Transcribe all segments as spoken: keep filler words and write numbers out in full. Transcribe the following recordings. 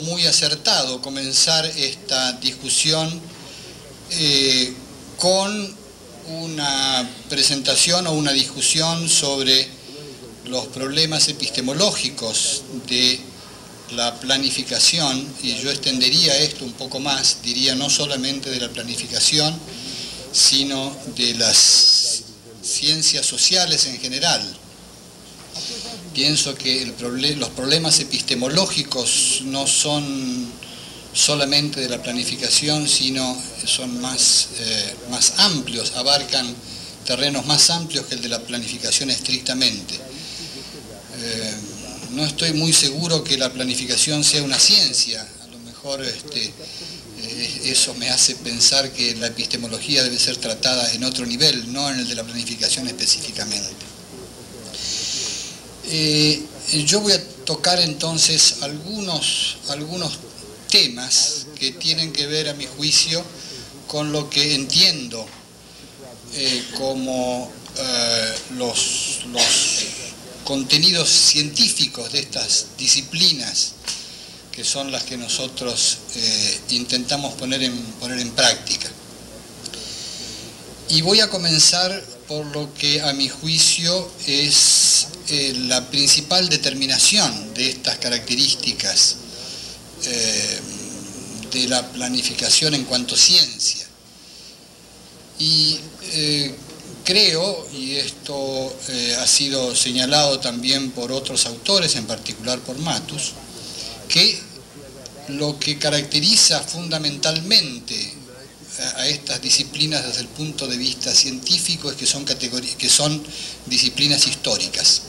muy acertado comenzar esta discusión eh, con una presentación o una discusión sobre los problemas epistemológicos de la planificación, y yo extendería esto un poco más, diría no solamente de la planificación, sino de las ciencias sociales en general. Pienso que el proble- los problemas epistemológicos no son solamente de la planificación, sino son más, eh, más amplios, abarcan terrenos más amplios que el de la planificación estrictamente. Eh, no estoy muy seguro que la planificación sea una ciencia, a lo mejor este, eh, eso me hace pensar que la epistemología debe ser tratada en otro nivel, no en el de la planificación específicamente. Eh, yo voy a tocar entonces algunos, algunos temas que tienen que ver, a mi juicio, con lo que entiendo eh, como eh, los, los contenidos científicos de estas disciplinas, que son las que nosotros eh, intentamos poner en, poner en práctica. Y voy a comenzar por lo que a mi juicio es eh, la principal determinación de estas características eh, de la planificación en cuanto ciencia. Y eh, creo, y esto eh, ha sido señalado también por otros autores, en particular por Matus, que lo que caracteriza fundamentalmente a estas disciplinas desde el punto de vista científico es que son, categorías, que son disciplinas históricas.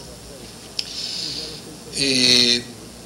Eh,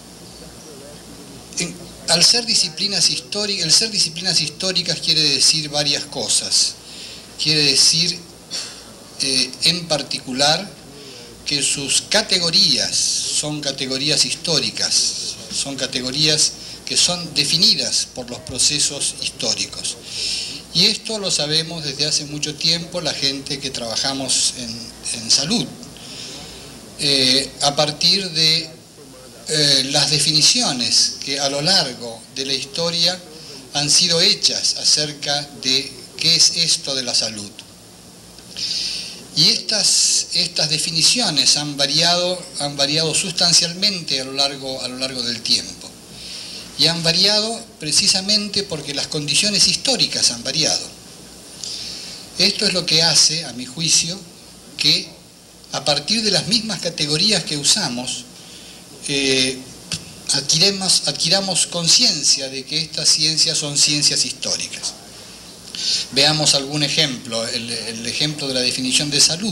en, al ser disciplinas históricas, el ser disciplinas históricas quiere decir varias cosas. Quiere decir, eh, en particular, que sus categorías son categorías históricas, son categorías que son definidas por los procesos históricos. Y esto lo sabemos desde hace mucho tiempo la gente que trabajamos en, en salud, eh, a partir de eh, las definiciones que a lo largo de la historia han sido hechas acerca de qué es esto de la salud. Y estas, estas definiciones han variado, han variado sustancialmente a lo largo, a lo largo del tiempo. Y han variado precisamente porque las condiciones históricas han variado. Esto es lo que hace, a mi juicio, que a partir de las mismas categorías que usamos, eh, adquiremos, adquiramos conciencia de que estas ciencias son ciencias históricas. Veamos algún ejemplo, el, el ejemplo de la definición de salud,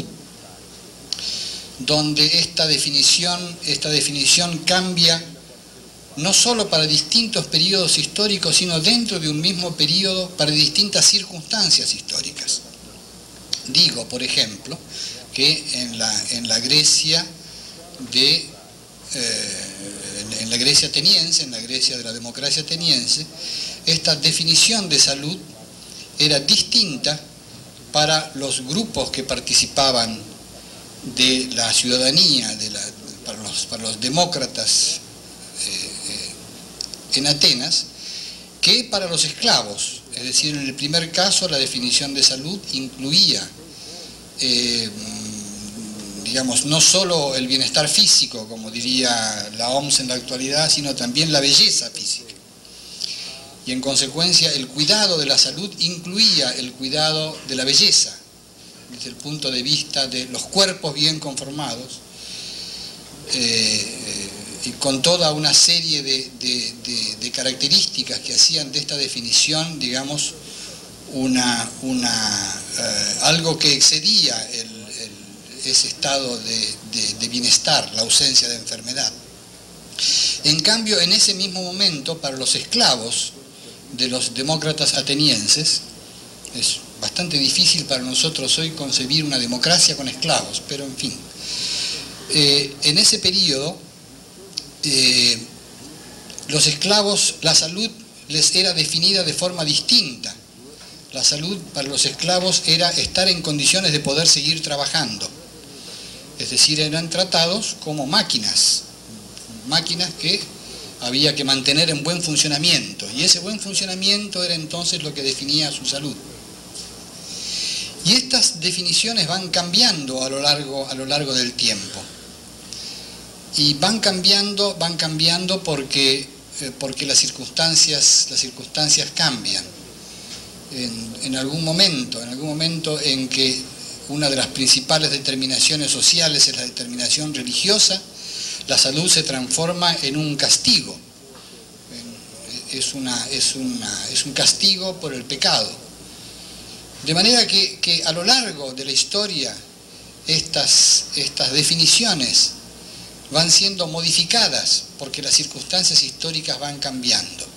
donde esta definición, esta definición cambia no solo para distintos periodos históricos, sino dentro de un mismo periodo para distintas circunstancias históricas. Digo, por ejemplo, que en la, en la Grecia de, eh, en la Grecia ateniense, en la Grecia de la democracia ateniense, esta definición de salud era distinta para los grupos que participaban de la ciudadanía, de la, para, los, para los demócratas eh, eh, en Atenas, que para los esclavos. Es decir, en el primer caso la definición de salud incluía, eh, digamos, no solo el bienestar físico, como diría la O M S en la actualidad, sino también la belleza física. Y en consecuencia el cuidado de la salud incluía el cuidado de la belleza, desde el punto de vista de los cuerpos bien conformados, eh, y con toda una serie de, de, de, de características que hacían de esta definición, digamos, una, una, eh, algo que excedía el, el, ese estado de, de, de bienestar, la ausencia de enfermedad. En cambio, en ese mismo momento, para los esclavos de los demócratas atenienses, es bastante difícil para nosotros hoy concebir una democracia con esclavos, pero en fin, eh, en ese periodo, eh, los esclavos, la salud les era definida de forma distinta. La salud para los esclavos era estar en condiciones de poder seguir trabajando, es decir, eran tratados como máquinas, máquinas que había que mantener en buen funcionamiento, y ese buen funcionamiento era entonces lo que definía su salud. Y estas definiciones van cambiando a lo largo, a lo largo del tiempo. Y van cambiando, van cambiando porque, eh, porque las circunstancias, las circunstancias cambian. En, en algún momento, en algún momento en que una de las principales determinaciones sociales es la determinación religiosa, la salud se transforma en un castigo. Es, una, es, una, es un castigo por el pecado. De manera que, que a lo largo de la historia estas, estas definiciones van siendo modificadas porque las circunstancias históricas van cambiando.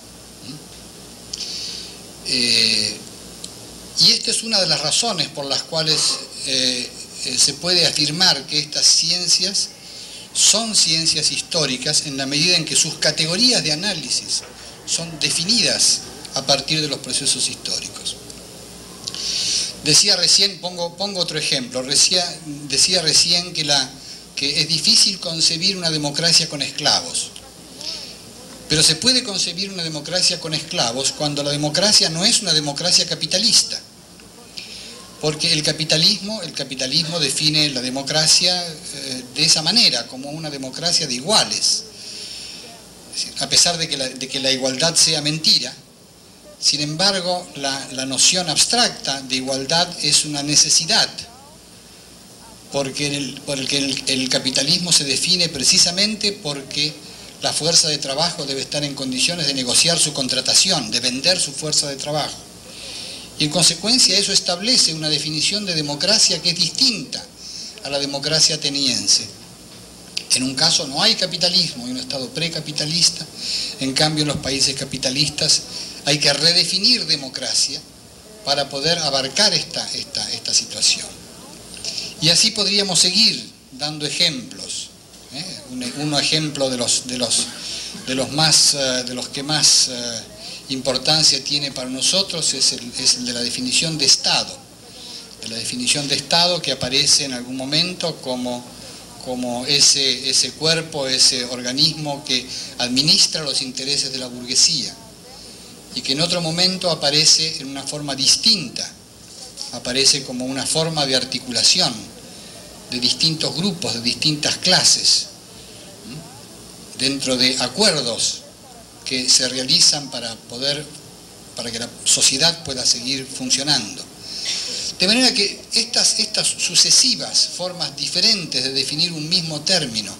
Eh, y esta es una de las razones por las cuales eh, eh, se puede afirmar que estas ciencias son ciencias históricas en la medida en que sus categorías de análisis son definidas a partir de los procesos históricos. Decía recién, pongo, pongo otro ejemplo, decía, decía recién que, la, que es difícil concebir una democracia con esclavos. Pero se puede concebir una democracia con esclavos cuando la democracia no es una democracia capitalista. Porque el capitalismo, el capitalismo define la democracia eh, de esa manera, como una democracia de iguales. A pesar de que la, de que la igualdad sea mentira, sin embargo, la, la noción abstracta de igualdad es una necesidad, porque, el, porque el, el capitalismo se define precisamente porque la fuerza de trabajo debe estar en condiciones de negociar su contratación, de vender su fuerza de trabajo. Y en consecuencia eso establece una definición de democracia que es distinta a la democracia ateniense. En un caso no hay capitalismo, hay un Estado precapitalista, en cambio en los países capitalistas hay que redefinir democracia para poder abarcar esta, esta, esta situación. Y así podríamos seguir dando ejemplos. ¿eh? Un, un ejemplo de los, de los, de los, más, uh, de los que más uh, importancia tiene para nosotros es el, es el de la definición de Estado. De la definición de Estado que aparece en algún momento como, como ese, ese cuerpo, ese organismo que administra los intereses de la burguesía. Y que en otro momento aparece en una forma distinta, aparece como una forma de articulación de distintos grupos, de distintas clases, dentro de acuerdos que se realizan para poder, para que la sociedad pueda seguir funcionando. De manera que estas, estas sucesivas formas diferentes de definir un mismo término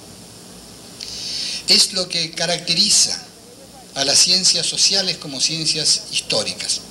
es lo que caracteriza a las ciencias sociales como ciencias históricas.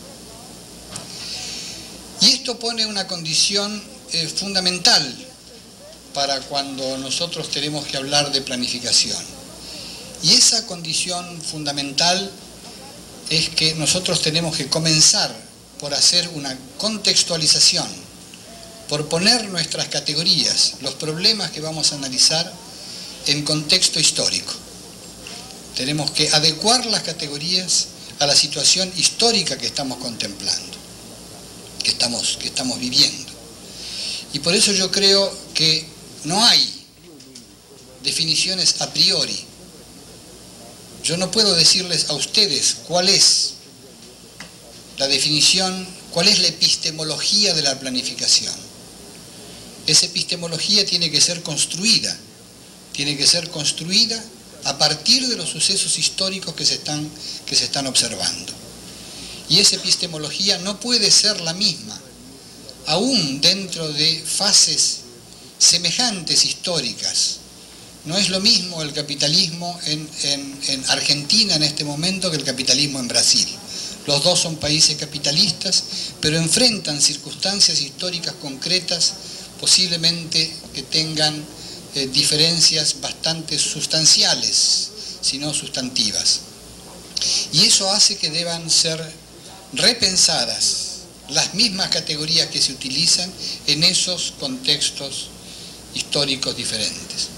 Y esto pone una condición eh, fundamental para cuando nosotros tenemos que hablar de planificación. Y esa condición fundamental es que nosotros tenemos que comenzar por hacer una contextualización, por poner nuestras categorías, los problemas que vamos a analizar en contexto histórico. Tenemos que adecuar las categorías a la situación histórica que estamos contemplando, que estamos, que estamos viviendo. Y por eso yo creo que no hay definiciones a priori. Yo no puedo decirles a ustedes cuál es la definición, cuál es la epistemología de la planificación. Esa epistemología tiene que ser construida, tiene que ser construida a partir de los sucesos históricos que se están, que se están observando. Y esa epistemología no puede ser la misma, aún dentro de fases semejantes históricas. No es lo mismo el capitalismo en, en, en Argentina en este momento que el capitalismo en Brasil. Los dos son países capitalistas, pero enfrentan circunstancias históricas concretas, posiblemente que tengan eh, diferencias bastante sustanciales, si no sustantivas. Y eso hace que deban ser repensadas las mismas categorías que se utilizan en esos contextos históricos diferentes.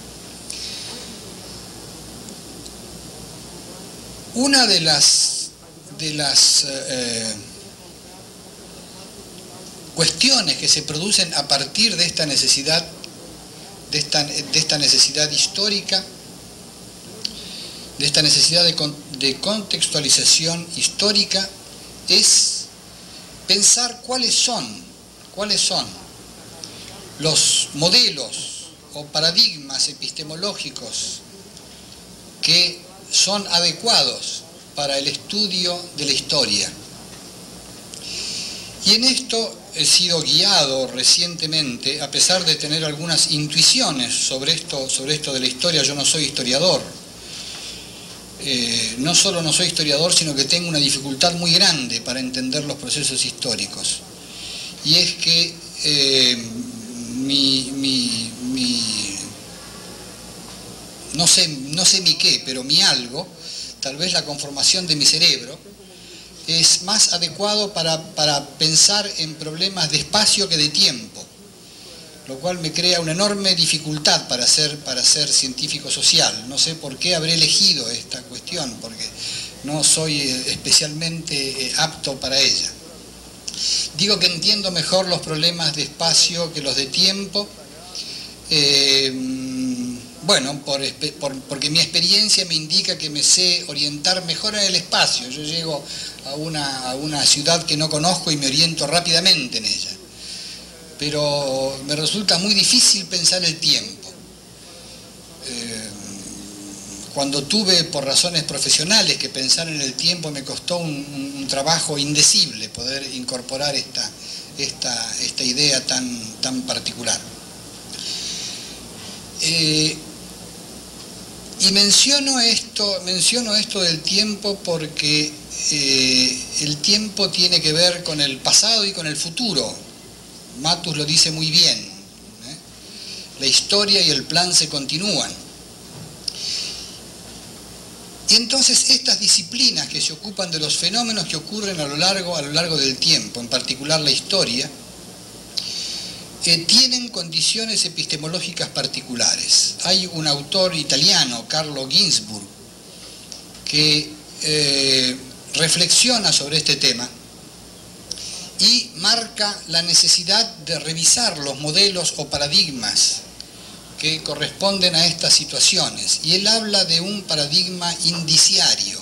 Una de las, de las eh, cuestiones que se producen a partir de esta necesidad, de esta, de esta necesidad histórica, de esta necesidad de, con, de contextualización histórica es pensar cuáles son, cuáles son los modelos o paradigmas epistemológicos que son adecuados para el estudio de la historia. Y en esto he sido guiado recientemente, a pesar de tener algunas intuiciones sobre esto, sobre esto de la historia. Yo no soy historiador. Eh, no solo no soy historiador, sino que tengo una dificultad muy grande para entender los procesos históricos. Y es que eh, mi, mi, mi, no sé, no sé mi qué, pero mi algo, tal vez la conformación de mi cerebro, es más adecuado para, para pensar en problemas de espacio que de tiempo, lo cual me crea una enorme dificultad para ser, para ser científico social. No sé por qué habré elegido esta cuestión, porque no soy especialmente apto para ella. Digo que entiendo mejor los problemas de espacio que los de tiempo, eh, bueno, por, por, porque mi experiencia me indica que me sé orientar mejor en el espacio. Yo llego a una, a una ciudad que no conozco y me oriento rápidamente en ella. Pero me resulta muy difícil pensar el tiempo. Eh, cuando tuve, por razones profesionales, que pensar en el tiempo, me costó un, un, un trabajo indecible poder incorporar esta, esta, esta idea tan, tan particular. Eh, y menciono esto, menciono esto del tiempo porque eh, el tiempo tiene que ver con el pasado y con el futuro. Matus lo dice muy bien, ¿eh? La historia y el plan se continúan. Y entonces estas disciplinas que se ocupan de los fenómenos que ocurren a lo largo, a lo largo del tiempo, en particular la historia, eh, tienen condiciones epistemológicas particulares. Hay un autor italiano, Carlo Ginzburg, que eh, reflexiona sobre este tema y marca la necesidad de revisar los modelos o paradigmas que corresponden a estas situaciones. Y él habla de un paradigma indiciario.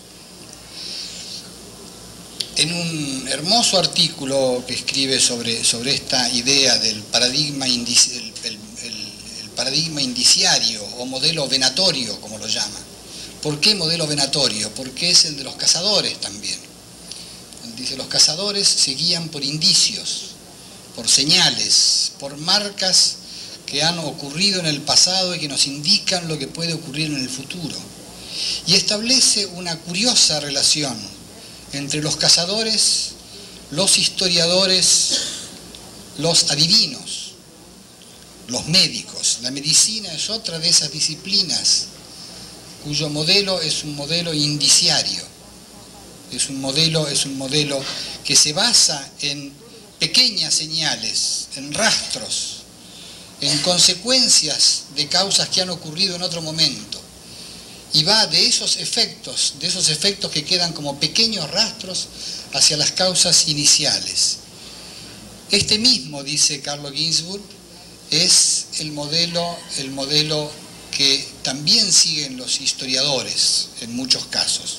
En un hermoso artículo que escribe sobre, sobre esta idea del paradigma, indici, el, el, el, el paradigma indiciario o modelo venatorio, como lo llama. ¿Por qué modelo venatorio? Porque es el de los cazadores también. Dice, los cazadores se guían por indicios, por señales, por marcas que han ocurrido en el pasado y que nos indican lo que puede ocurrir en el futuro. Y establece una curiosa relación entre los cazadores, los historiadores, los adivinos, los médicos. La medicina es otra de esas disciplinas cuyo modelo es un modelo indiciario. Es un modelo, es un modelo que se basa en pequeñas señales, en rastros, en consecuencias de causas que han ocurrido en otro momento. Y va de esos efectos, de esos efectos que quedan como pequeños rastros hacia las causas iniciales. Este mismo, dice Carlo Ginzburg, es el modelo, el modelo que también siguen los historiadores en muchos casos.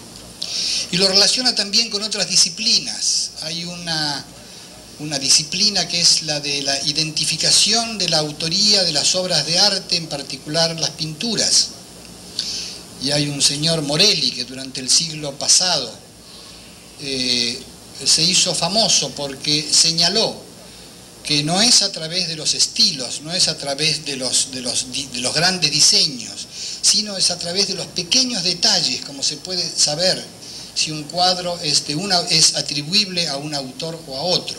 Y lo relaciona también con otras disciplinas. Hay una, una disciplina que es la de la identificación de la autoría de las obras de arte, en particular las pinturas. Y hay un señor Morelli que durante el siglo pasado eh, se hizo famoso porque señaló que no es a través de los estilos, no es a través de los, de los, de los grandes diseños, sino es a través de los pequeños detalles, como se puede saber si un cuadro es, de una, es atribuible a un autor o a otro.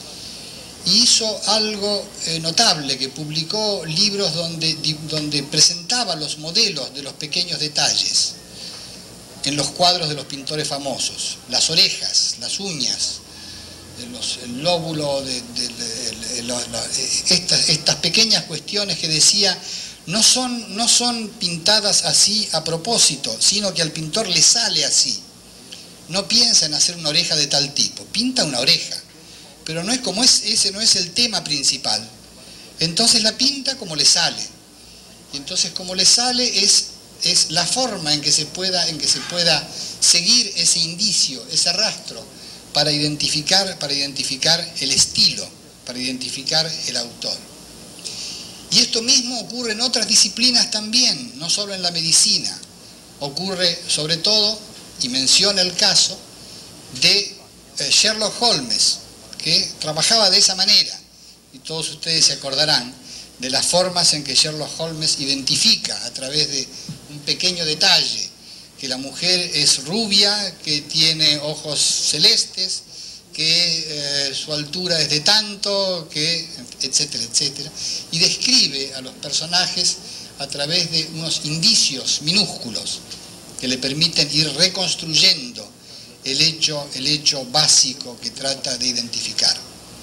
Y hizo algo eh, notable, que publicó libros donde, donde presentaba los modelos de los pequeños detalles en los cuadros de los pintores famosos. Las orejas, las uñas, los, el lóbulo, de, de, de, de, lo, lo, estas, estas pequeñas cuestiones que decía no son, no son pintadas así a propósito, sino que al pintor le sale así. No piensa en hacer una oreja de tal tipo, pinta una oreja, pero no es como es, ese no es el tema principal. Entonces la pinta como le sale. Y entonces como le sale es es la forma en que se pueda, en que se pueda seguir ese indicio, ese rastro, para identificar, para identificar el estilo, para identificar el autor. Y esto mismo ocurre en otras disciplinas también, no solo en la medicina. Ocurre sobre todo, y menciona el caso, de Sherlock Holmes, que trabajaba de esa manera. Y todos ustedes se acordarán de las formas en que Sherlock Holmes identifica a través de un pequeño detalle, que la mujer es rubia, que tiene ojos celestes, que eh, su altura es de tanto, que etcétera, etcétera, y describe a los personajes a través de unos indicios minúsculos que le permiten ir reconstruyendo el hecho, el hecho básico que trata de identificar.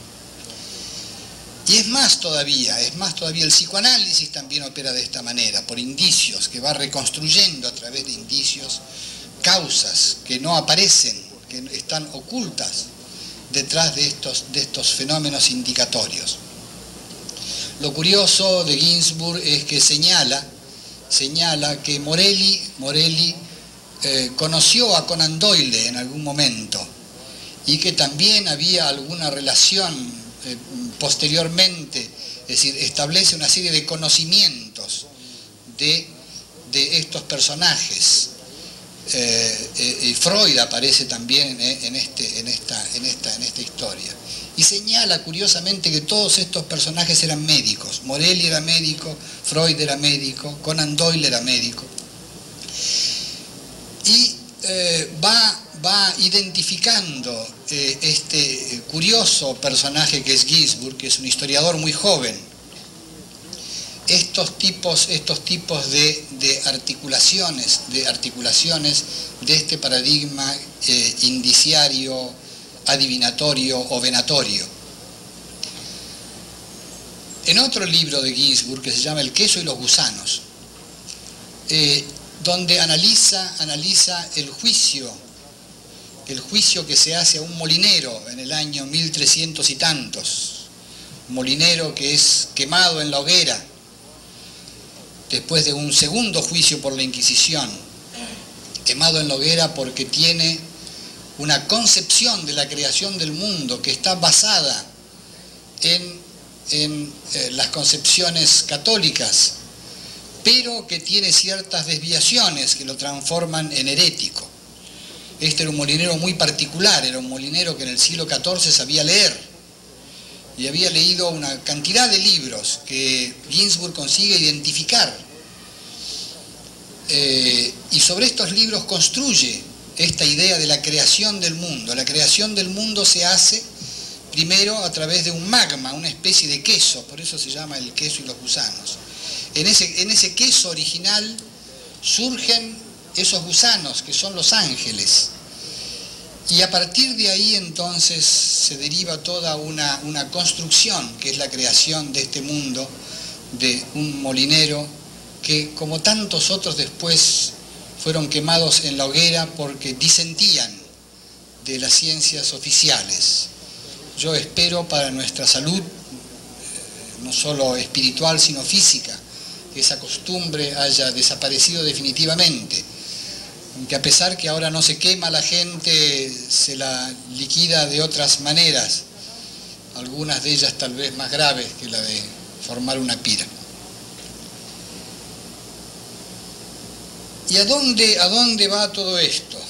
Y es más todavía, es más todavía, el psicoanálisis también opera de esta manera, por indicios, que va reconstruyendo a través de indicios causas que no aparecen, que están ocultas detrás de estos, de estos fenómenos indicatorios. Lo curioso de Ginsburg es que señala, señala que Morelli, Morelli eh, conoció a Conan Doyle en algún momento y que también había alguna relación eh, posteriormente, es decir, establece una serie de conocimientos de, de estos personajes. Eh, eh, y Freud aparece también eh, en, este, en, esta, en, esta, en esta historia. Y señala curiosamente que todos estos personajes eran médicos. Morelli era médico, Freud era médico, Conan Doyle era médico. Y eh, va, va identificando eh, este curioso personaje que es Ginsburg, que es un historiador muy joven. Estos tipos, estos tipos de, de articulaciones, de articulaciones de este paradigma eh, indiciario, adivinatorio o venatorio. En otro libro de Ginsburg que se llama El queso y los gusanos, eh, donde analiza, analiza el juicio, el juicio que se hace a un molinero en el año mil trescientos y tantos, un molinero que es quemado en la hoguera, después de un segundo juicio por la Inquisición, quemado en la hoguera porque tiene una concepción de la creación del mundo que está basada en, en eh, las concepciones católicas, pero que tiene ciertas desviaciones que lo transforman en herético. Este era un molinero muy particular, era un molinero que en el siglo catorce sabía leer, y había leído una cantidad de libros que Ginsburg consigue identificar. Eh, y sobre estos libros construye esta idea de la creación del mundo. La creación del mundo se hace primero a través de un magma, una especie de queso, por eso se llama el queso y los gusanos. En ese, en ese queso original surgen esos gusanos, que son los ángeles. Y a partir de ahí entonces se deriva toda una, una construcción, que es la creación de este mundo, de un molinero que, como tantos otros después, fueron quemados en la hoguera porque disentían de las ciencias oficiales. Yo espero para nuestra salud, no solo espiritual, sino física, que esa costumbre haya desaparecido definitivamente. Que a pesar que ahora no se quema la gente, se la liquida de otras maneras, algunas de ellas tal vez más graves que la de formar una pira. ¿Y a dónde, a dónde va todo esto?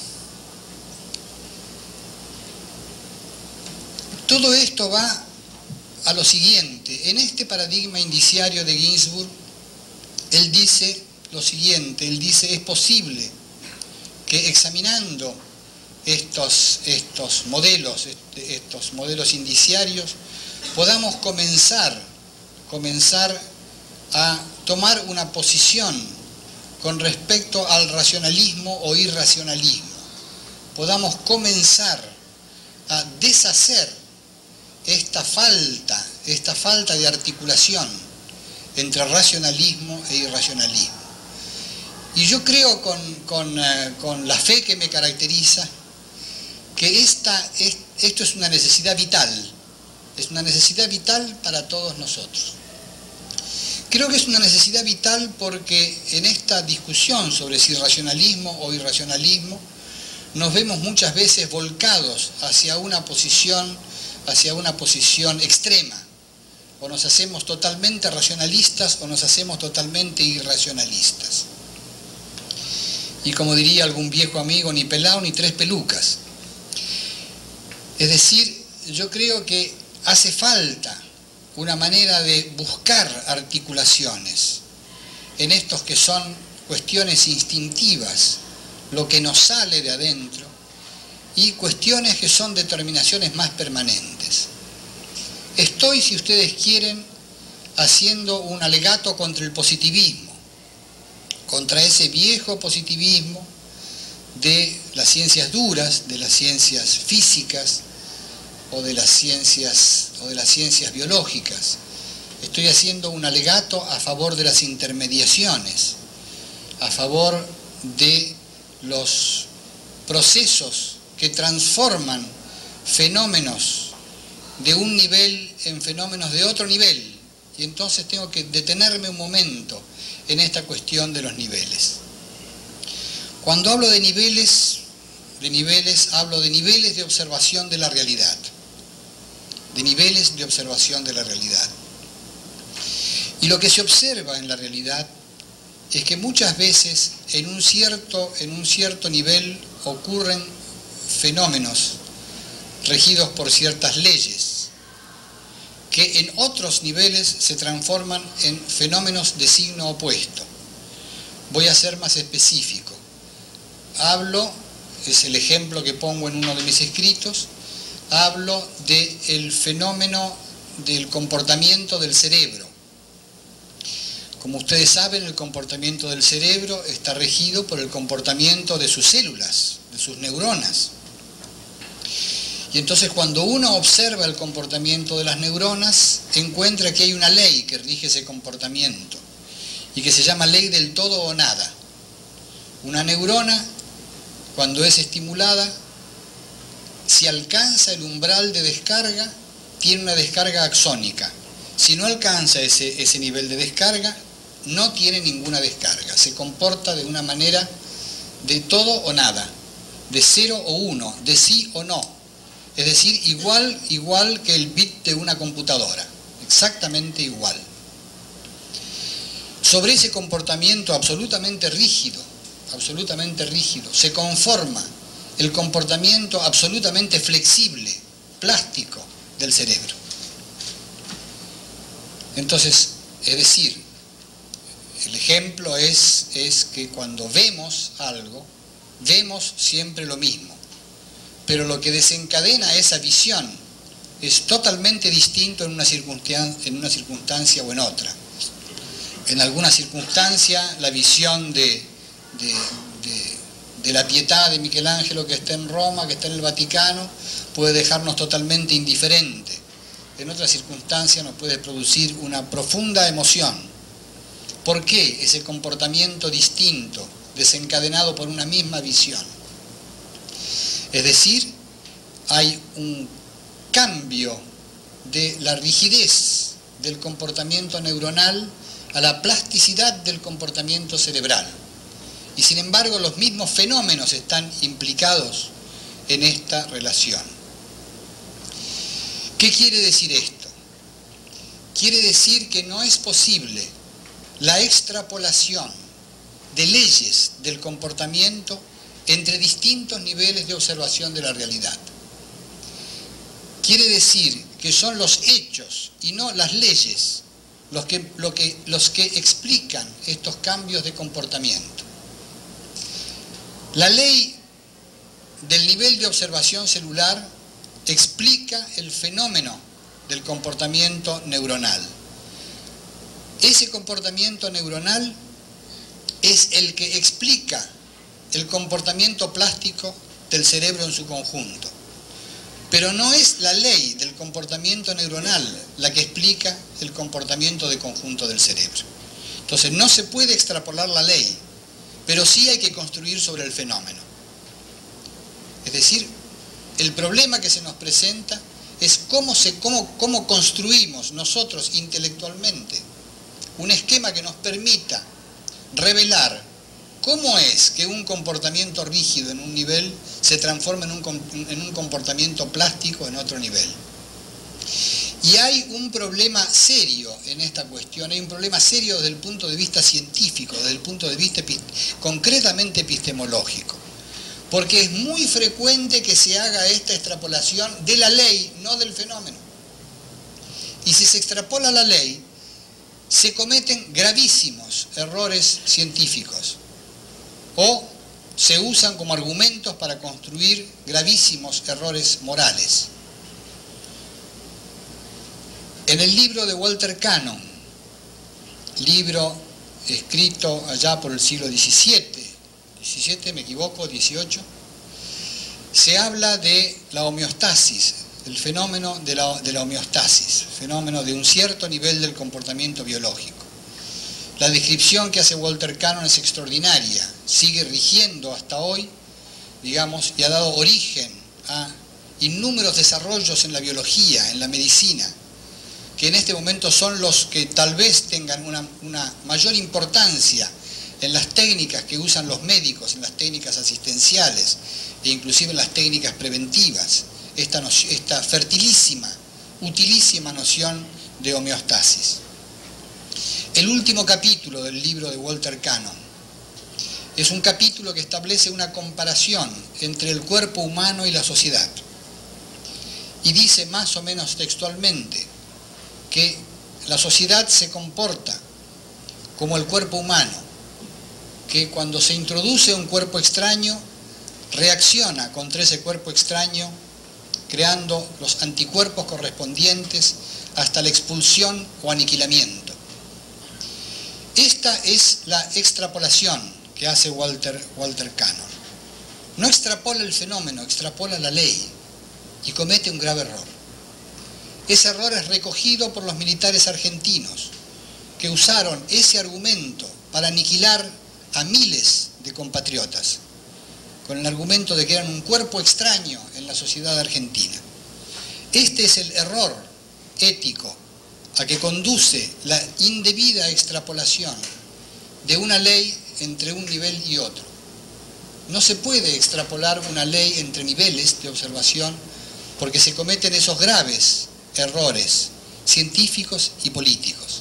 Todo esto va a lo siguiente. En este paradigma indiciario de Ginsburg, él dice lo siguiente, él dice, es posible que examinando estos, estos modelos, estos modelos indiciarios, podamos comenzar, comenzar a tomar una posición con respecto al racionalismo o irracionalismo. Podamos comenzar a deshacer esta falta, esta falta de articulación entre racionalismo e irracionalismo. Y yo creo con, con, uh, con la fe que me caracteriza, que esta, es, esto es una necesidad vital, es una necesidad vital para todos nosotros. Creo que es una necesidad vital porque en esta discusión sobre si racionalismo o irracionalismo nos vemos muchas veces volcados hacia una posición, hacia una posición extrema. O nos hacemos totalmente racionalistas o nos hacemos totalmente irracionalistas. Y como diría algún viejo amigo, ni pelao ni tres pelucas. Es decir, yo creo que hace falta una manera de buscar articulaciones en estos que son cuestiones instintivas, lo que nos sale de adentro, y cuestiones que son determinaciones más permanentes. Estoy, si ustedes quieren, haciendo un alegato contra el positivismo, contra ese viejo positivismo de las ciencias duras, de las ciencias físicas o de las ciencias, o de las ciencias biológicas. Estoy haciendo un alegato a favor de las intermediaciones, a favor de los procesos que transforman fenómenos de un nivel en fenómenos de otro nivel, y entonces tengo que detenerme un momento en esta cuestión de los niveles. Cuando hablo de niveles, de niveles, hablo de niveles de observación de la realidad, de niveles de observación de la realidad. Y lo que se observa en la realidad es que muchas veces en un cierto, en un cierto nivel ocurren fenómenos regidos por ciertas leyes, que en otros niveles se transforman en fenómenos de signo opuesto. Voy a ser más específico. Hablo, es el ejemplo que pongo en uno de mis escritos, hablo del fenómeno del comportamiento del cerebro. Como ustedes saben, el comportamiento del cerebro está regido por el comportamiento de sus células, de sus neuronas. Y entonces cuando uno observa el comportamiento de las neuronas, encuentra que hay una ley que rige ese comportamiento y que se llama ley del todo o nada. Una neurona, cuando es estimulada, si alcanza el umbral de descarga, tiene una descarga axónica. Si no alcanza ese, ese nivel de descarga, no tiene ninguna descarga. Se comporta de una manera de todo o nada, de cero o uno, de sí o no. Es decir, igual, igual que el bit de una computadora, exactamente igual. Sobre ese comportamiento absolutamente rígido, absolutamente rígido, se conforma el comportamiento absolutamente flexible, plástico del cerebro. Entonces, es decir, el ejemplo es, es que cuando vemos algo, vemos siempre lo mismo. Pero lo que desencadena esa visión es totalmente distinto en una circunstancia, en una circunstancia o en otra. En alguna circunstancia, la visión de, de, de, de la Pietà de Michelangelo que está en Roma, que está en el Vaticano, puede dejarnos totalmente indiferente. En otra circunstancia nos puede producir una profunda emoción. ¿Por qué ese comportamiento distinto, desencadenado por una misma visión? Es decir, hay un cambio de la rigidez del comportamiento neuronal a la plasticidad del comportamiento cerebral. Y sin embargo, los mismos fenómenos están implicados en esta relación. ¿Qué quiere decir esto? Quiere decir que no es posible la extrapolación de leyes del comportamiento entre distintos niveles de observación de la realidad. Quiere decir que son los hechos y no las leyes los que, lo que, los que explican estos cambios de comportamiento. La ley del nivel de observación celular explica el fenómeno del comportamiento neuronal. Ese comportamiento neuronal es el que explica el comportamiento plástico del cerebro en su conjunto. Pero no es la ley del comportamiento neuronal la que explica el comportamiento de conjunto del cerebro. Entonces no se puede extrapolar la ley, pero sí hay que construir sobre el fenómeno. Es decir, el problema que se nos presenta es cómo, se, cómo, cómo construimos nosotros intelectualmente un esquema que nos permita revelar cómo es que un comportamiento rígido en un nivel se transforma en un, en un comportamiento plástico en otro nivel. Y hay un problema serio en esta cuestión, hay un problema serio desde el punto de vista científico, desde el punto de vista epist- concretamente epistemológico, porque es muy frecuente que se haga esta extrapolación de la ley, no del fenómeno. Y si se extrapola la ley, se cometen gravísimos errores científicos, o se usan como argumentos para construir gravísimos errores morales. En el libro de Walter Cannon, libro escrito allá por el siglo diecisiete, diecisiete, me equivoco, dieciocho, se habla de la homeostasis, el fenómeno de la, de la homeostasis, fenómeno de un cierto nivel del comportamiento biológico. La descripción que hace Walter Cannon es extraordinaria, sigue rigiendo hasta hoy, digamos, y ha dado origen a innúmeros desarrollos en la biología, en la medicina, que en este momento son los que tal vez tengan una, una mayor importancia en las técnicas que usan los médicos, en las técnicas asistenciales e inclusive en las técnicas preventivas, esta, noción, esta fertilísima, utilísima noción de homeostasis. El último capítulo del libro de Walter Cannon es un capítulo que establece una comparación entre el cuerpo humano y la sociedad. Y dice más o menos textualmente que la sociedad se comporta como el cuerpo humano, que cuando se introduce un cuerpo extraño, reacciona contra ese cuerpo extraño, creando los anticuerpos correspondientes hasta la expulsión o aniquilamiento. Esta es la extrapolación que hace Walter, Walter Cannon. No extrapola el fenómeno, extrapola la ley y comete un grave error. Ese error es recogido por los militares argentinos, que usaron ese argumento para aniquilar a miles de compatriotas, con el argumento de que eran un cuerpo extraño en la sociedad argentina. Este es el error ético a que conduce la indebida extrapolación de una ley entre un nivel y otro. No se puede extrapolar una ley entre niveles de observación porque se cometen esos graves errores científicos y políticos.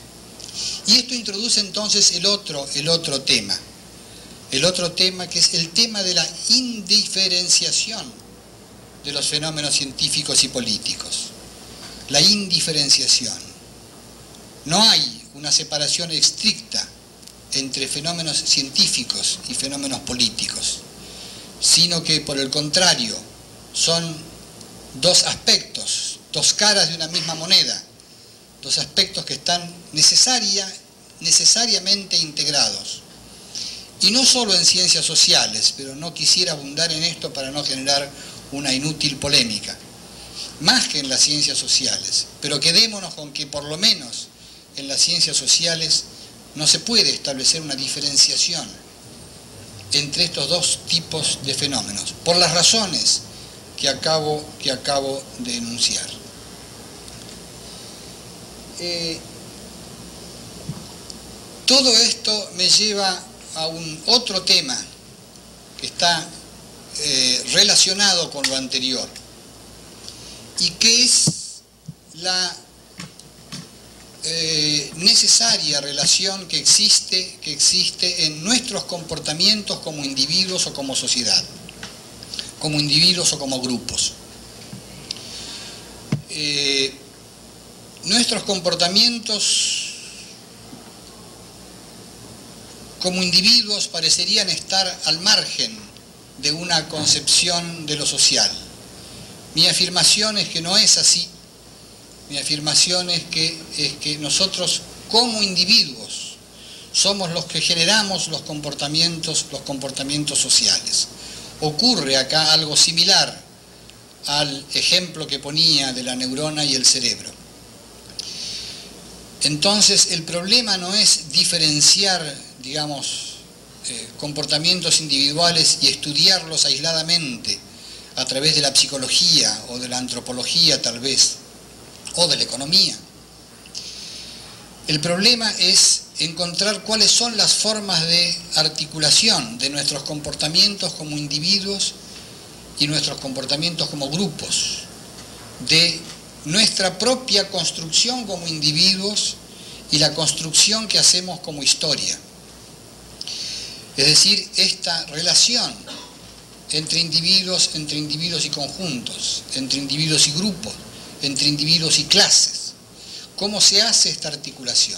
Y esto introduce entonces el otro, el otro tema, el otro tema que es el tema de la indiferenciación de los fenómenos científicos y políticos. La indiferenciación. No hay una separación estricta entre fenómenos científicos y fenómenos políticos, sino que por el contrario son dos aspectos, dos caras de una misma moneda, dos aspectos que están necesaria, necesariamente integrados. Y no solo en ciencias sociales, pero no quisiera abundar en esto para no generar una inútil polémica, más que en las ciencias sociales, pero quedémonos con que por lo menos en las ciencias sociales no se puede establecer una diferenciación entre estos dos tipos de fenómenos, por las razones que acabo, que acabo de enunciar. Eh, todo esto me lleva a un otro tema que está eh, relacionado con lo anterior y que es la eh, necesaria relación que existe, que existe en nuestros comportamientos como individuos o como sociedad, como individuos o como grupos. Eh, nuestros comportamientos como individuos parecerían estar al margen de una concepción de lo social. Mi afirmación es que no es así. Mi afirmación es que, es que nosotros como individuos somos los que generamos los comportamientos, los comportamientos sociales. Ocurre acá algo similar al ejemplo que ponía de la neurona y el cerebro. Entonces, el problema no es diferenciar, digamos, eh, comportamientos individuales y estudiarlos aisladamente a través de la psicología o de la antropología tal vez, o de la economía. El problema es encontrar cuáles son las formas de articulación de nuestros comportamientos como individuos y nuestros comportamientos como grupos, de nuestra propia construcción como individuos y la construcción que hacemos como historia. Es decir, esta relación entre individuos, entre individuos y conjuntos, entre individuos y grupos, entre individuos y clases. ¿Cómo se hace esta articulación?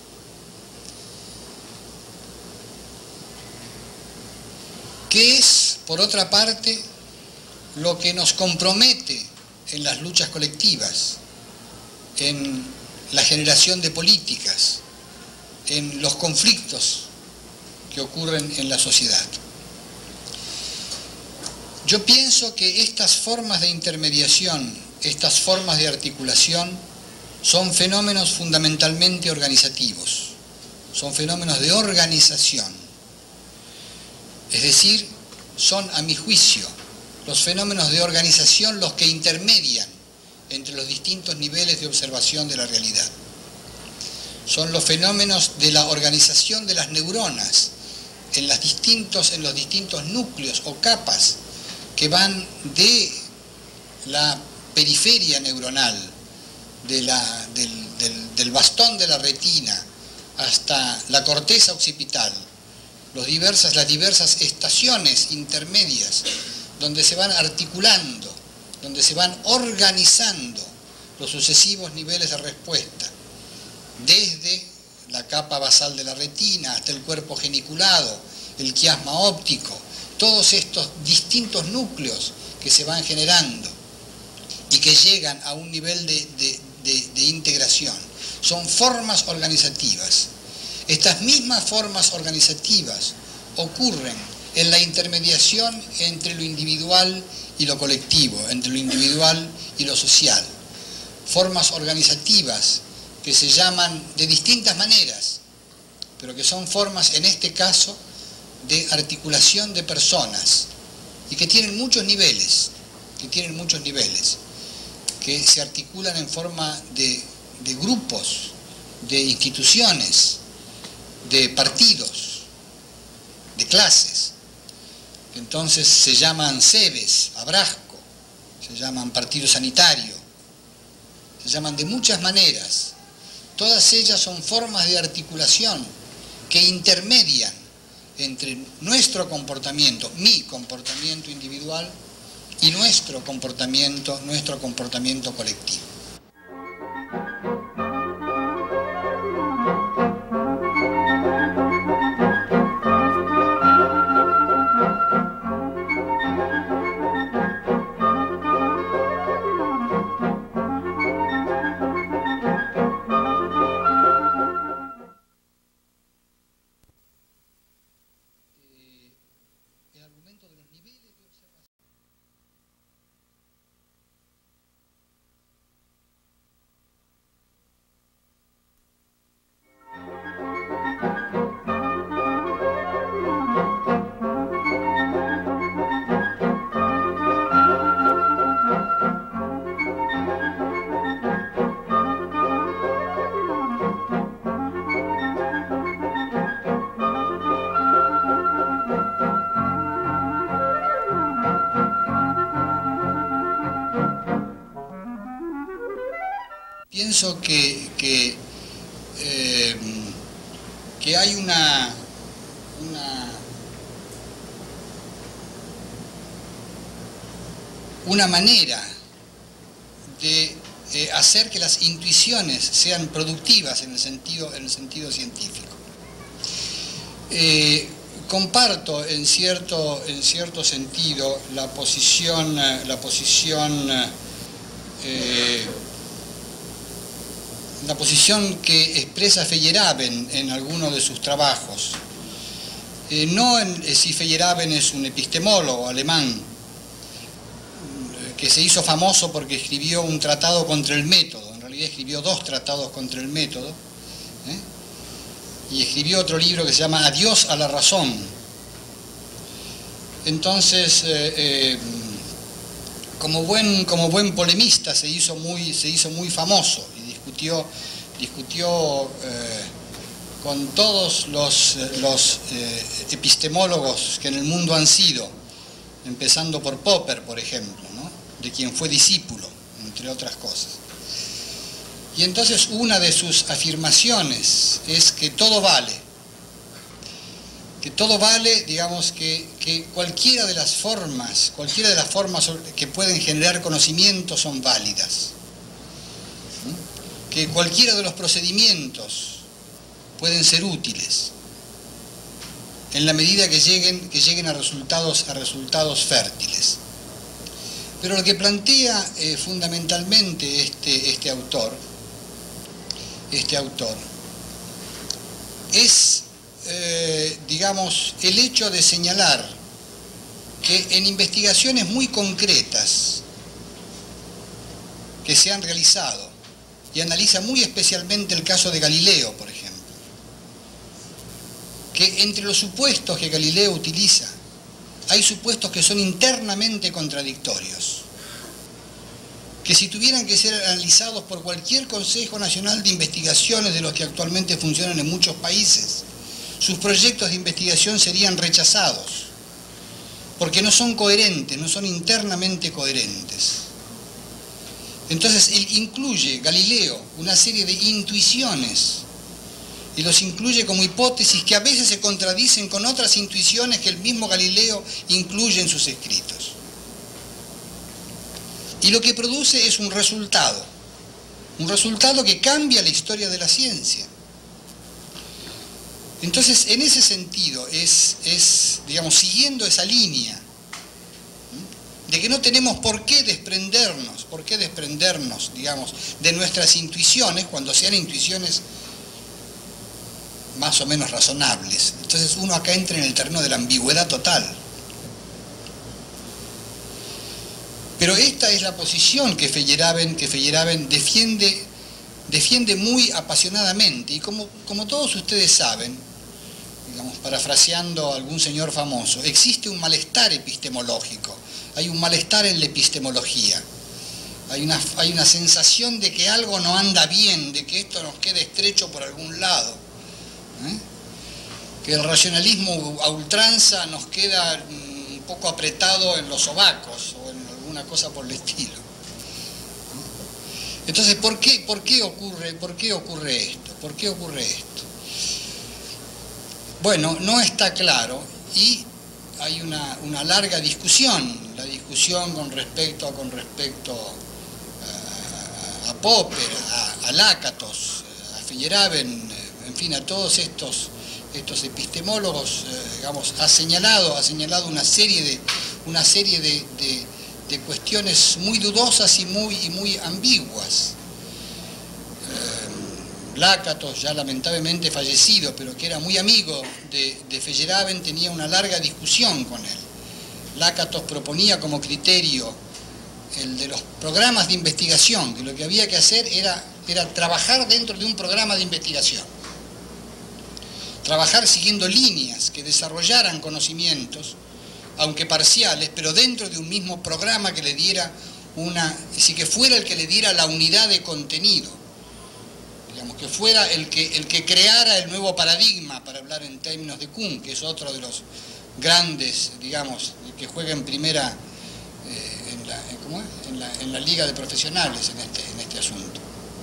¿Qué es, por otra parte, lo que nos compromete en las luchas colectivas, en la generación de políticas, en los conflictos que ocurren en la sociedad? Yo pienso que estas formas de intermediación, estas formas de articulación, son fenómenos fundamentalmente organizativos, son fenómenos de organización. Es decir, son, a mi juicio, los fenómenos de organización los que intermedian entre los distintos niveles de observación de la realidad. Son los fenómenos de la organización de las neuronas en, las distintos, en los distintos núcleos o capas que van de la periferia neuronal, de la, del, del, del bastón de la retina hasta la corteza occipital, los diversas, las diversas estaciones intermedias donde se van articulando, donde se van organizando los sucesivos niveles de respuesta, desde la capa basal de la retina hasta el cuerpo geniculado, el quiasma óptico, todos estos distintos núcleos que se van generando y que llegan a un nivel de, de, de, de integración. Son formas organizativas. Estas mismas formas organizativas ocurren en la intermediación entre lo individual y lo colectivo, entre lo individual y lo social. Formas organizativas que se llaman de distintas maneras, pero que son formas, en este caso, de articulación de personas y que tienen muchos niveles, que tienen muchos niveles, que se articulan en forma de, de grupos, de instituciones, de partidos, de clases. Entonces se llaman SEBES, Abrasco, se llaman partido sanitario, se llaman de muchas maneras. Todas ellas son formas de articulación que intermedian entre nuestro comportamiento, mi comportamiento individual, y nuestro comportamiento, nuestro comportamiento colectivo. Pienso que, que, eh, que hay una, una, una manera de eh, hacer que las intuiciones sean productivas en el sentido, en el sentido científico. Eh, comparto en cierto, en cierto sentido la posición, la posición eh, la posición que expresa Feyerabend en alguno de sus trabajos. Eh, no en, eh, si Feyerabend es un epistemólogo alemán, eh, que se hizo famoso porque escribió un tratado contra el método, en realidad escribió dos tratados contra el método, ¿eh? Y escribió otro libro que se llama Adiós a la razón. Entonces, eh, eh, como, buen, como buen polemista se hizo muy, se hizo muy famoso, discutió discutió eh, con todos los, los eh, epistemólogos que en el mundo han sido, empezando por Popper, por ejemplo, ¿no?, de quien fue discípulo, entre otras cosas. Y entonces una de sus afirmaciones es que todo vale, que todo vale, digamos, que, que cualquiera de las formas, cualquiera de las formas que pueden generar conocimiento son válidas, ¿sí?, que cualquiera de los procedimientos pueden ser útiles, en la medida que lleguen, que lleguen a resultados, a resultados fértiles. Pero lo que plantea eh, fundamentalmente este, este autor, este autor, es, eh, digamos, el hecho de señalar que en investigaciones muy concretas que se han realizado, y analiza muy especialmente el caso de Galileo, por ejemplo, que entre los supuestos que Galileo utiliza, hay supuestos que son internamente contradictorios, que si tuvieran que ser analizados por cualquier Consejo Nacional de Investigaciones de los que actualmente funcionan en muchos países, sus proyectos de investigación serían rechazados, porque no son coherentes, no son internamente coherentes. Entonces, él incluye, Galileo, una serie de intuiciones, y los incluye como hipótesis que a veces se contradicen con otras intuiciones que el mismo Galileo incluye en sus escritos. Y lo que produce es un resultado, un resultado que cambia la historia de la ciencia. Entonces, en ese sentido, es, es digamos, siguiendo esa línea, de que no tenemos por qué desprendernos, por qué desprendernos, digamos, de nuestras intuiciones, cuando sean intuiciones más o menos razonables. Entonces uno acá entra en el terreno de la ambigüedad total. Pero esta es la posición que Feyerabend, que Feyerabend defiende, defiende muy apasionadamente, y como, como todos ustedes saben, digamos, parafraseando a algún señor famoso, existe un malestar epistemológico, hay un malestar en la epistemología, hay una, hay una sensación de que algo no anda bien, de que esto nos queda estrecho por algún lado, ¿eh? Que el racionalismo a ultranza nos queda un poco apretado en los sobacos o en alguna cosa por el estilo. Entonces, ¿por qué, por qué ocurre, por qué ocurre esto? ¿Por qué ocurre esto? Bueno, no está claro y hay una, una larga discusión, la discusión con respecto, con respecto a, a Popper, a, a Lakatos, a Feyerabend, en fin, a todos estos, estos epistemólogos, eh, digamos, ha señalado, ha señalado una serie de, una serie de, de, de cuestiones muy dudosas y muy, y muy ambiguas. Eh, Lakatos, ya lamentablemente fallecido, pero que era muy amigo de, de Feyerabend, tenía una larga discusión con él. Lakatos proponía como criterio el de los programas de investigación, que lo que había que hacer era, era trabajar dentro de un programa de investigación. Trabajar siguiendo líneas que desarrollaran conocimientos, aunque parciales, pero dentro de un mismo programa que le diera una, es decir, que fuera el que le diera la unidad de contenido, digamos, que fuera el que, el que creara el nuevo paradigma, para hablar en términos de Kuhn, que es otro de los grandes, digamos, que juega en primera, eh, en, la, ¿cómo es? En, la, en la liga de profesionales en este, en este asunto.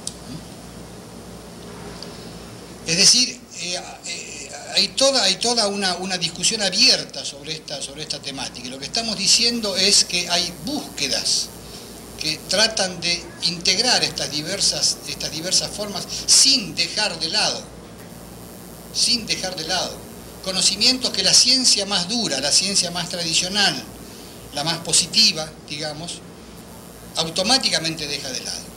Es decir, eh, eh, hay toda, hay toda una, una discusión abierta sobre esta, sobre esta temática. Y lo que estamos diciendo es que hay búsquedas que tratan de integrar estas diversas, estas diversas formas sin dejar de lado, sin dejar de lado, conocimientos que la ciencia más dura, la ciencia más tradicional, la más positiva, digamos, automáticamente deja de lado.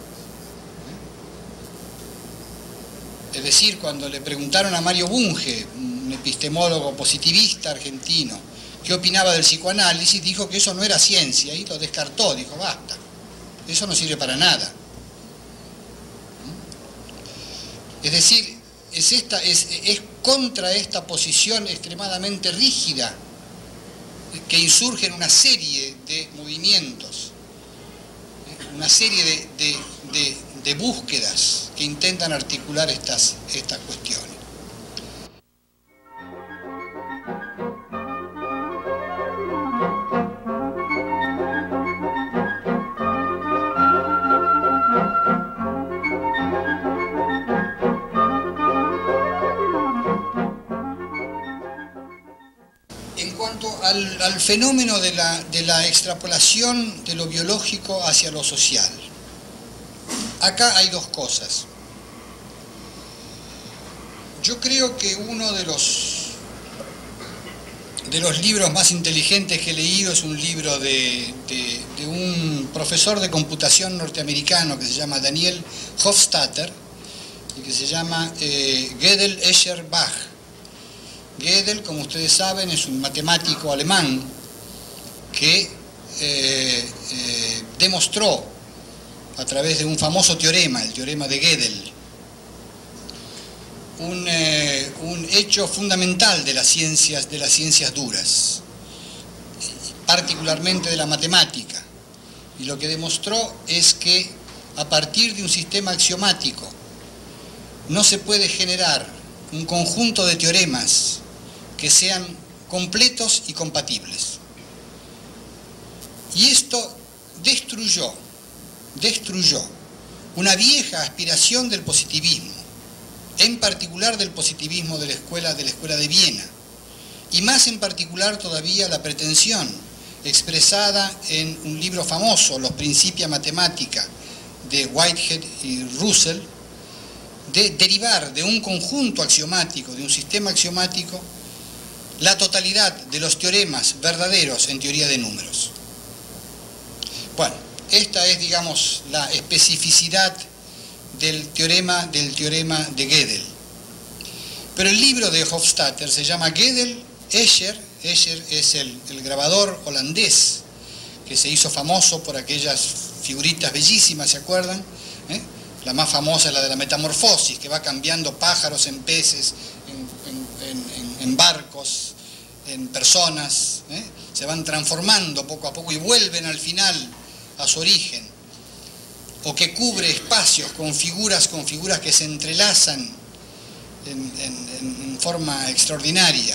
Es decir, cuando le preguntaron a Mario Bunge, un epistemólogo positivista argentino, qué opinaba del psicoanálisis, dijo que eso no era ciencia y lo descartó, dijo, basta, eso no sirve para nada. Es decir, es, esta, es, es contra esta posición extremadamente rígida que insurgen una serie de movimientos una serie de, de, de, de búsquedas que intentan articular estas, estas cuestiones. Al, al fenómeno de la, de la extrapolación de lo biológico hacia lo social. Acá hay dos cosas. Yo creo que uno de los, de los libros más inteligentes que he leído es un libro de, de, de un profesor de computación norteamericano que se llama Daniel Hofstadter y que se llama eh, Gödel, Escher, Bach. Gödel, como ustedes saben, es un matemático alemán que eh, eh, demostró a través de un famoso teorema, el teorema de Gödel, un, eh, un hecho fundamental de las ciencias, de las ciencias duras, particularmente de la matemática. Y lo que demostró es que a partir de un sistema axiomático no se puede generar un conjunto de teoremas que sean completos y compatibles. Y esto destruyó, destruyó una vieja aspiración del positivismo, en particular del positivismo de la escuela, de la escuela de Viena, y más en particular todavía la pretensión expresada en un libro famoso, Los Principia Mathematica, de Whitehead y Russell, de derivar de un conjunto axiomático, de un sistema axiomático, la totalidad de los teoremas verdaderos en teoría de números. Bueno, esta es, digamos, la especificidad del teorema, del teorema de Gödel. Pero el libro de Hofstadter se llama Gödel, Escher. Escher es el, el grabador holandés que se hizo famoso por aquellas figuritas bellísimas, ¿se acuerdan? ¿Eh? La más famosa es la de la metamorfosis, que va cambiando pájaros en peces, en, en, en, en barcos, en personas, ¿eh? Se van transformando poco a poco y vuelven al final a su origen. O que cubre espacios con figuras, con figuras que se entrelazan en, en, en forma extraordinaria.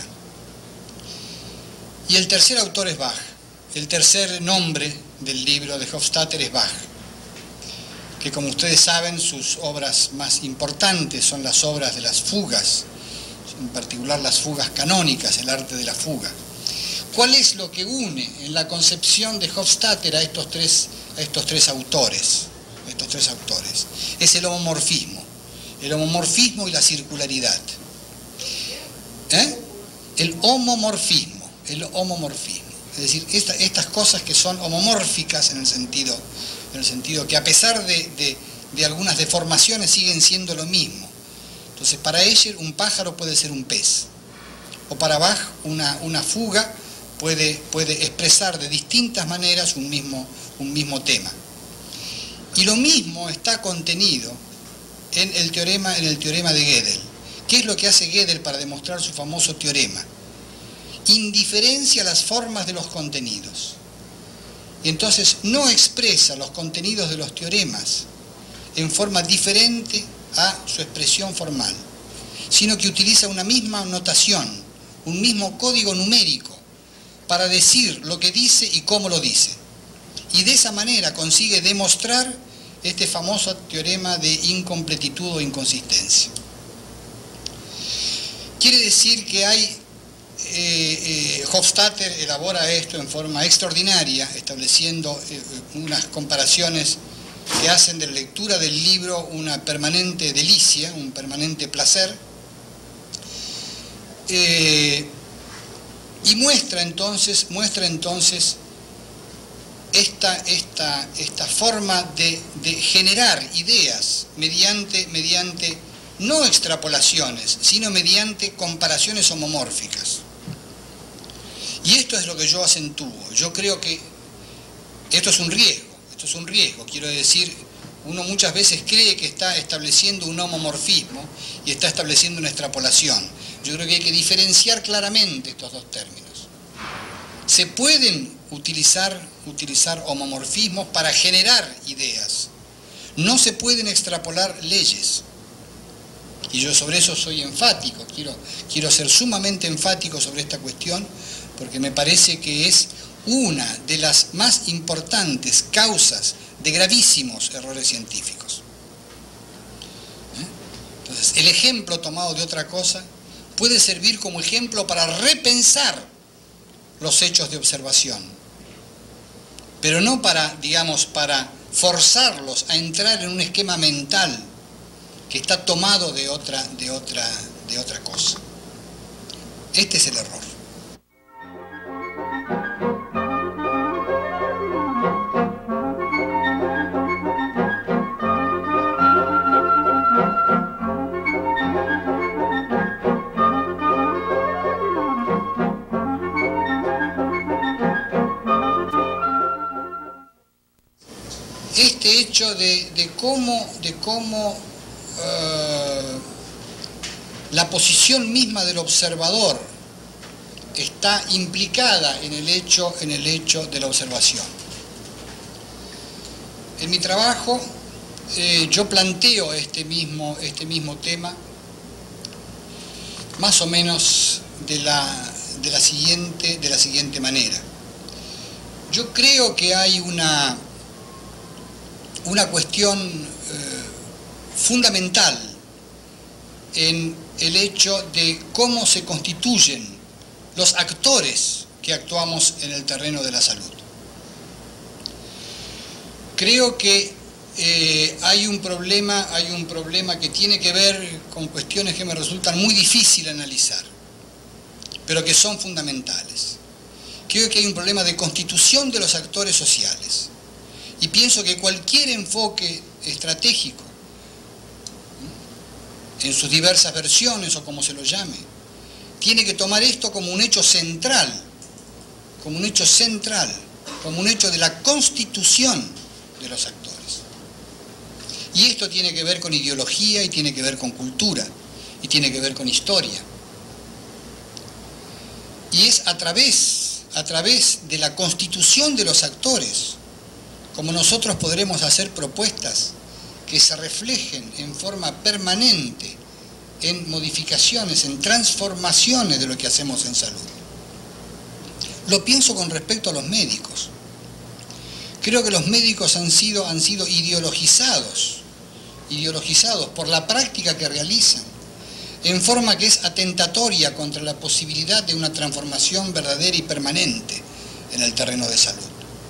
Y el tercer autor es Bach. El tercer nombre del libro de Hofstadter es Bach, que como ustedes saben, sus obras más importantes son las obras de las fugas, en particular las fugas canónicas, el arte de la fuga. ¿Cuál es lo que une en la concepción de Hofstadter a estos tres, a estos tres autores? Estos tres autores. Es el homomorfismo. El homomorfismo y la circularidad. ¿Eh? El homomorfismo. El homomorfismo. Es decir, esta, estas cosas que son homomórficas en el sentido, en el sentido que a pesar de, de, de algunas deformaciones siguen siendo lo mismo. Entonces, para Escher un pájaro puede ser un pez. O para Bach una, una fuga puede, puede expresar de distintas maneras un mismo, un mismo tema. Y lo mismo está contenido en el teorema, en el teorema de Gödel. ¿Qué es lo que hace Gödel para demostrar su famoso teorema? Indiferencia las formas de los contenidos. Y entonces no expresa los contenidos de los teoremas en forma diferente a su expresión formal, sino que utiliza una misma notación, un mismo código numérico para decir lo que dice y cómo lo dice. Y de esa manera consigue demostrar este famoso teorema de incompletitud o inconsistencia. Quiere decir que hay, eh, eh, Hofstadter elabora esto en forma extraordinaria, estableciendo eh, unas comparaciones que hacen de la lectura del libro una permanente delicia, un permanente placer, eh, y muestra entonces, muestra entonces esta, esta, esta forma de, de generar ideas mediante, mediante no extrapolaciones, sino mediante comparaciones homomórficas. Y esto es lo que yo acentúo. Yo creo que esto es un riesgo. Esto es un riesgo, quiero decir, uno muchas veces cree que está estableciendo un homomorfismo y está estableciendo una extrapolación. Yo creo que hay que diferenciar claramente estos dos términos. Se pueden utilizar, utilizar homomorfismos para generar ideas. No se pueden extrapolar leyes. Y yo sobre eso soy enfático, quiero, quiero ser sumamente enfático sobre esta cuestión, porque me parece que es una de las más importantes causas de gravísimos errores científicos. ¿Eh? Entonces, el ejemplo tomado de otra cosa puede servir como ejemplo para repensar los hechos de observación, pero no para, digamos, para forzarlos a entrar en un esquema mental que está tomado de otra, de otra, de otra cosa. Este es el error. Este hecho de, de cómo, de cómo uh, la posición misma del observador está implicada en el hecho, en el hecho de la observación. En mi trabajo eh, yo planteo este mismo, este mismo tema más o menos de la, de la siguiente, de la siguiente manera. Yo creo que hay una una cuestión eh, fundamental en el hecho de cómo se constituyen los actores que actuamos en el terreno de la salud. Creo que eh, hay un problema, hay un problema que tiene que ver con cuestiones que me resultan muy difíciles de analizar, pero que son fundamentales. Creo que hay un problema de constitución de los actores sociales. Y pienso que cualquier enfoque estratégico, en sus diversas versiones o como se lo llame, tiene que tomar esto como un hecho central, como un hecho central, como un hecho de la constitución de los actores. Y esto tiene que ver con ideología y tiene que ver con cultura y tiene que ver con historia. Y es a través, a través de la constitución de los actores como nosotros podremos hacer propuestas que se reflejen en forma permanente en modificaciones, en transformaciones de lo que hacemos en salud. Lo pienso con respecto a los médicos. Creo que los médicos han sido, han sido ideologizados, ideologizados por la práctica que realizan, en forma que es atentatoria contra la posibilidad de una transformación verdadera y permanente en el terreno de salud.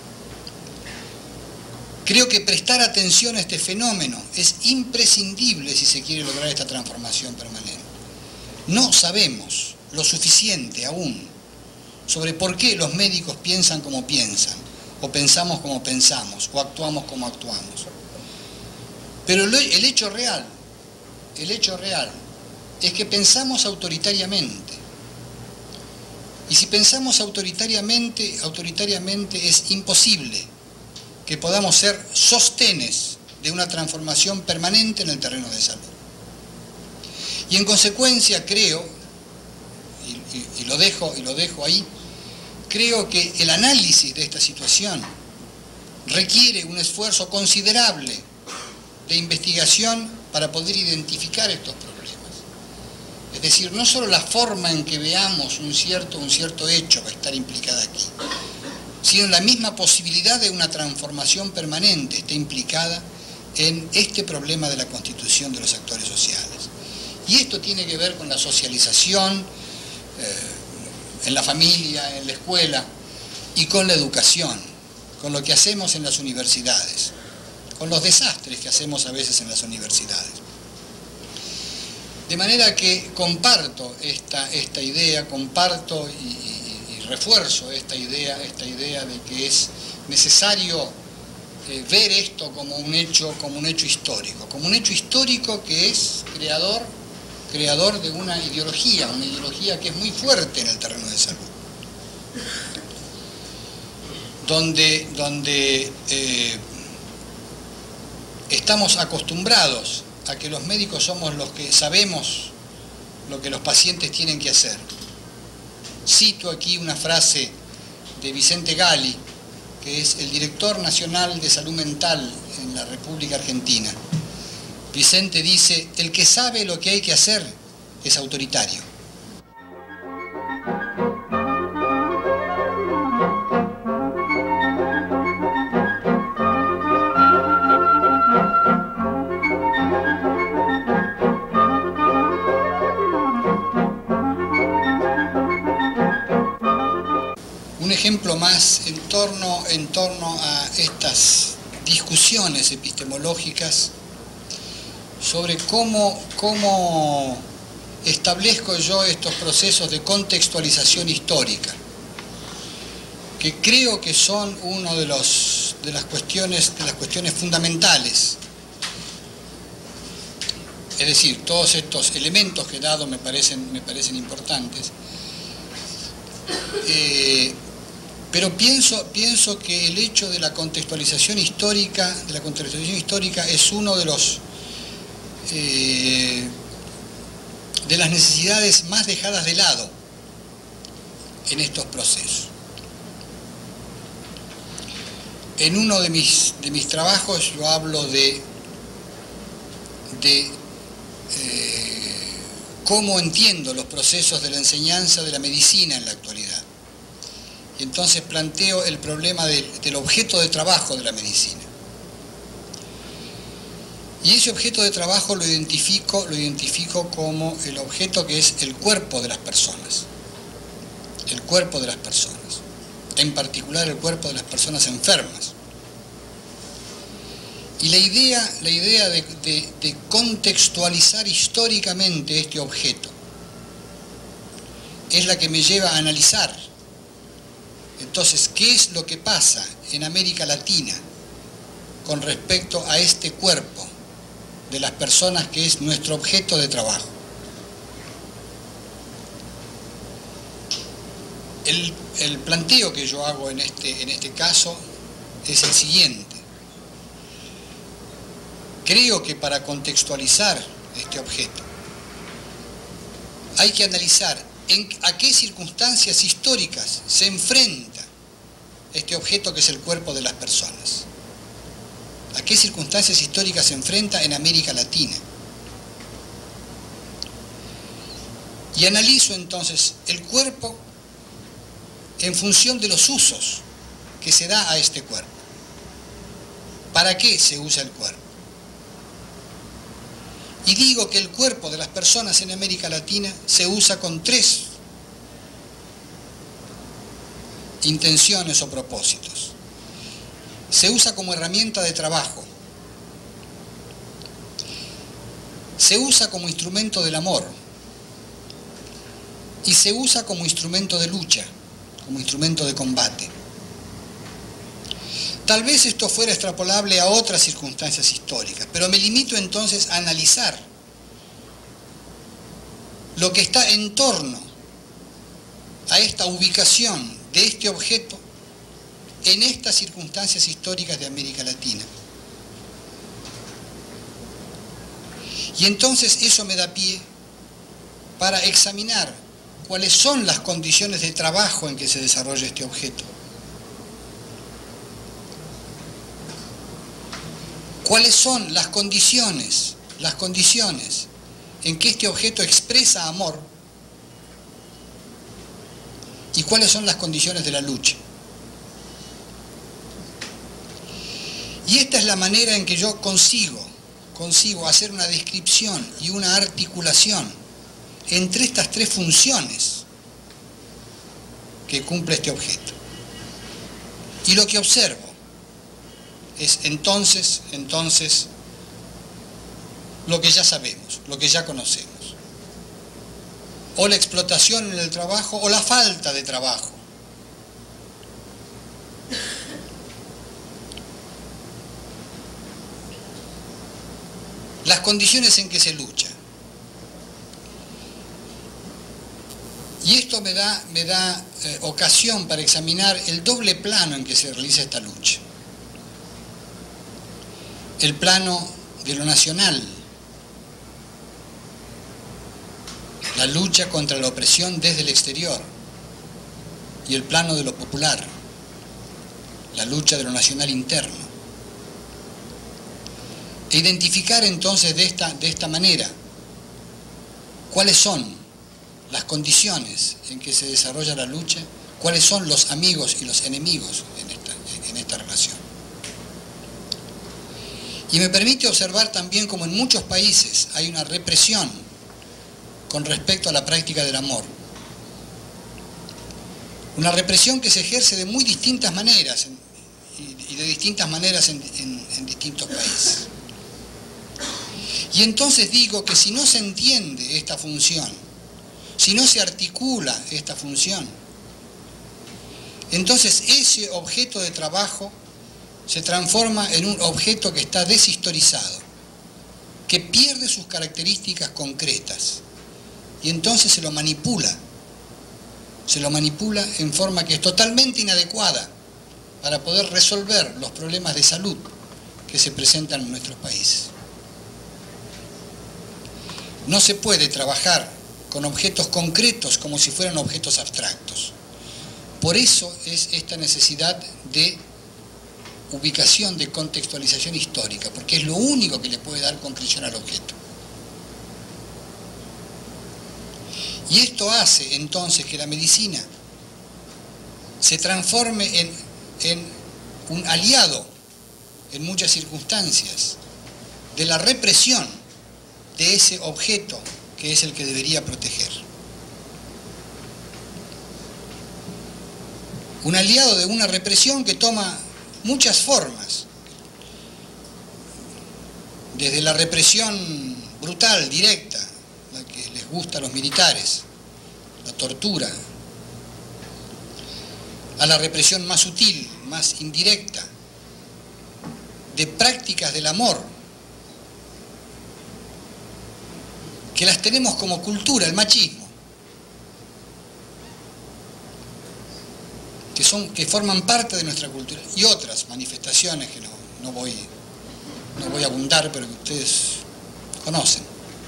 Creo que prestar atención a este fenómeno es imprescindible si se quiere lograr esta transformación permanente. No sabemos lo suficiente aún sobre por qué los médicos piensan como piensan, o pensamos como pensamos, o actuamos como actuamos. Pero el hecho real, el hecho real, es que pensamos autoritariamente. Y si pensamos autoritariamente, autoritariamente es imposible que podamos ser sostenes de una transformación permanente en el terreno de salud. Y en consecuencia creo, y, y, y, lo dejo, y lo dejo ahí, creo que el análisis de esta situación requiere un esfuerzo considerable de investigación para poder identificar estos problemas. Es decir, no solo la forma en que veamos un cierto, un cierto hecho va a estar implicada aquí, sino la misma posibilidad de una transformación permanente está implicada en este problema de la constitución de los actores sociales. Y esto tiene que ver con la socialización, eh, en la familia, en la escuela, y con la educación, con lo que hacemos en las universidades, con los desastres que hacemos a veces en las universidades. De manera que comparto esta, esta idea, comparto y, y refuerzo esta idea, esta idea de que es necesario eh, ver esto como un hecho, como un hecho histórico, como un hecho histórico que es creador, creador de una ideología, una ideología que es muy fuerte en el terreno de salud, donde, donde eh, estamos acostumbrados a que los médicos somos los que sabemos lo que los pacientes tienen que hacer. Cito aquí una frase de Vicente Gali, que es el director nacional de salud mental en la República Argentina. Vicente dice: el que sabe lo que hay que hacer es autoritario. Un ejemplo más en torno, en torno a estas discusiones epistemológicas sobre cómo, cómo establezco yo estos procesos de contextualización histórica, que creo que son una de, los, de, las cuestiones, de las cuestiones fundamentales. Es decir, todos estos elementos que he dado me parecen, me parecen importantes. Eh, pero pienso, pienso que el hecho de la contextualización histórica, de la contextualización histórica es uno de los eh, de las necesidades más dejadas de lado en estos procesos. En uno de mis, de mis trabajos yo hablo de, de eh, cómo entiendo los procesos de la enseñanza de la medicina en la actualidad. Y entonces planteo el problema del, del objeto de trabajo de la medicina. Y ese objeto de trabajo lo identifico, lo identifico como el objeto que es el cuerpo de las personas. El cuerpo de las personas. En particular el cuerpo de las personas enfermas. Y la idea, la idea de, de, de contextualizar históricamente este objeto es la que me lleva a analizar. Entonces, ¿qué es lo que pasa en América Latina con respecto a este cuerpo de las personas que es nuestro objeto de trabajo? El, el planteo que yo hago en este, en este caso es el siguiente. Creo que para contextualizar este objeto hay que analizar en a qué circunstancias históricas se enfrenta este objeto que es el cuerpo de las personas. ¿A qué circunstancias históricas se enfrenta en América Latina? Y analizo entonces el cuerpo en función de los usos que se da a este cuerpo. ¿Para qué se usa el cuerpo? Y digo que el cuerpo de las personas en América Latina se usa con tres intenciones o propósitos. Se usa como herramienta de trabajo. Se usa como instrumento del amor. Y se usa como instrumento de lucha, como instrumento de combate. Tal vez esto fuera extrapolable a otras circunstancias históricas, pero me limito entonces a analizar lo que está en torno a esta ubicación de este objeto en estas circunstancias históricas de América Latina. Y entonces eso me da pie para examinar cuáles son las condiciones de trabajo en que se desarrolla este objeto. ¿Cuáles son las condiciones, las condiciones en que este objeto expresa amor? ¿Y cuáles son las condiciones de la lucha? Y esta es la manera en que yo consigo, consigo hacer una descripción y una articulación entre estas tres funciones que cumple este objeto. Y lo que observo es entonces, entonces, lo que ya sabemos, lo que ya conocemos. O la explotación en el trabajo o la falta de trabajo. Las condiciones en que se lucha. Y esto me da, me da eh, ocasión para examinar el doble plano en que se realiza esta lucha. El plano de lo nacional, la lucha contra la opresión desde el exterior, y el plano de lo popular, la lucha de lo nacional interno. E identificar entonces de esta, de esta manera cuáles son las condiciones en que se desarrolla la lucha, cuáles son los amigos y los enemigos en esta, en esta relación. Y me permite observar también como en muchos países hay una represión con respecto a la práctica del amor. Una represión que se ejerce de muy distintas maneras en, y, y de distintas maneras en, en, en distintos países. Y entonces digo que si no se entiende esta función, si no se articula esta función, entonces ese objeto de trabajo se transforma en un objeto que está deshistorizado, que pierde sus características concretas, y entonces se lo manipula, se lo manipula en forma que es totalmente inadecuada para poder resolver los problemas de salud que se presentan en nuestros países. No se puede trabajar con objetos concretos como si fueran objetos abstractos. Por eso es esta necesidad de ubicación, de contextualización histórica, porque es lo único que le puede dar concreción al objeto. Y esto hace entonces que la medicina se transforme en, en un aliado en muchas circunstancias de la represión de ese objeto que es el que debería proteger. Un aliado de una represión que toma muchas formas, desde la represión brutal, directa, la que les gusta a los militares, la tortura, a la represión más sutil, más indirecta, de prácticas del amor, que las tenemos como cultura, el machismo, que, son, que forman parte de nuestra cultura, y otras manifestaciones que no, no, voy, no voy a abundar, pero que ustedes conocen.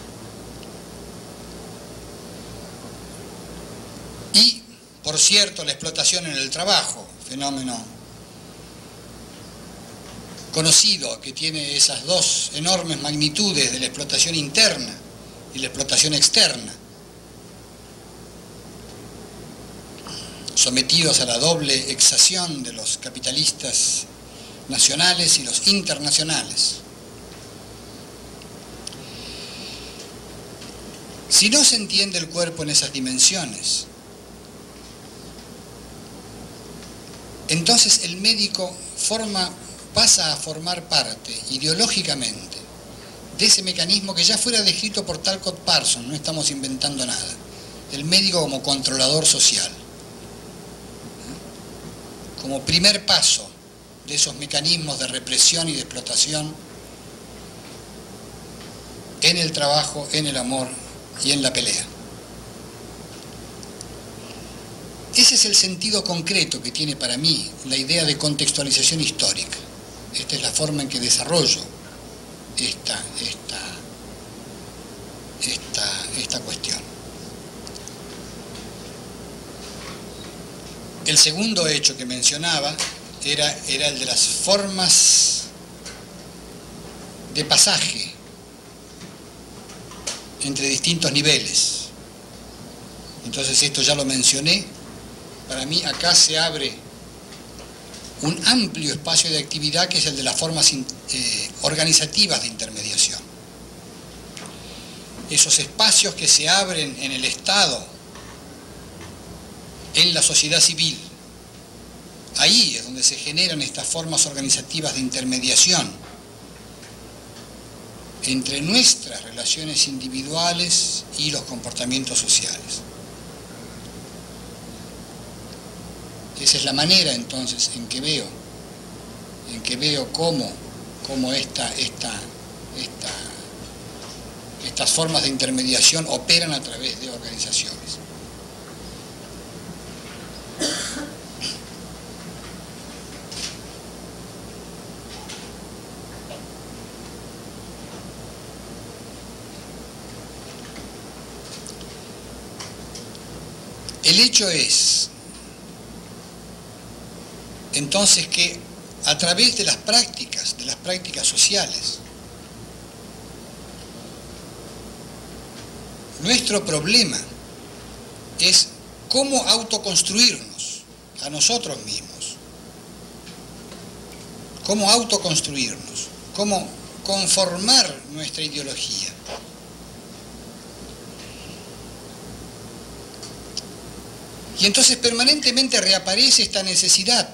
Y, por cierto, la explotación en el trabajo, fenómeno conocido que tiene esas dos enormes magnitudes de la explotación interna y la explotación externa, sometidos a la doble exacción de los capitalistas nacionales y los internacionales. Si no se entiende el cuerpo en esas dimensiones, entonces el médico forma, pasa a formar parte ideológicamente de ese mecanismo que ya fuera descrito por Talcott Parsons, no estamos inventando nada, el médico como controlador social, como primer paso de esos mecanismos de represión y de explotación en el trabajo, en el amor y en la pelea. Ese es el sentido concreto que tiene para mí la idea de contextualización histórica. Esta es la forma en que desarrollo esta, esta, esta, esta cuestión. El segundo hecho que mencionaba era, era el de las formas de pasaje entre distintos niveles. Entonces esto ya lo mencioné. Para mí acá se abre un amplio espacio de actividad que es el de las formas eh, organizativas de intermediación. Esos espacios que se abren en el Estado, en la sociedad civil. Ahí es donde se generan estas formas organizativas de intermediación entre nuestras relaciones individuales y los comportamientos sociales. Esa es la manera entonces en que veo, en que veo cómo, cómo esta, esta, esta, estas formas de intermediación operan a través de organizaciones. El hecho es entonces que a través de las prácticas, de las prácticas sociales, nuestro problema es cómo autoconstruirnos a nosotros mismos, cómo autoconstruirnos, cómo conformar nuestra ideología. Y entonces permanentemente reaparece esta necesidad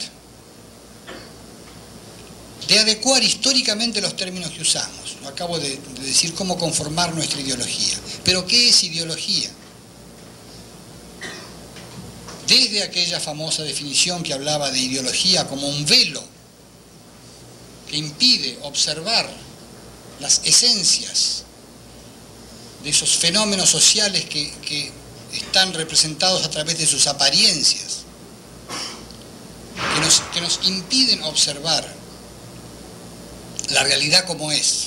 de adecuar históricamente los términos que usamos. Acabo de, de decir cómo conformar nuestra ideología. Pero ¿qué es ideología? Desde aquella famosa definición que hablaba de ideología como un velo que impide observar las esencias de esos fenómenos sociales que, que están representados a través de sus apariencias, que nos, que nos impiden observar la realidad como es.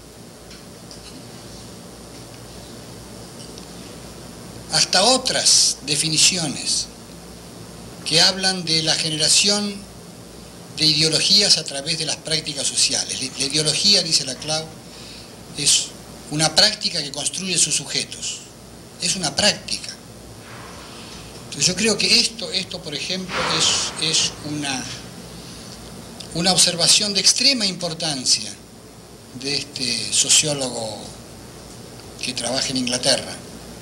Hasta otras definiciones que hablan de la generación de ideologías a través de las prácticas sociales. La ideología, dice Laclau, es una práctica que construye sus sujetos. Es una práctica. Entonces yo creo que esto, esto por ejemplo, es, es una, una observación de extrema importancia de este sociólogo que trabaja en Inglaterra.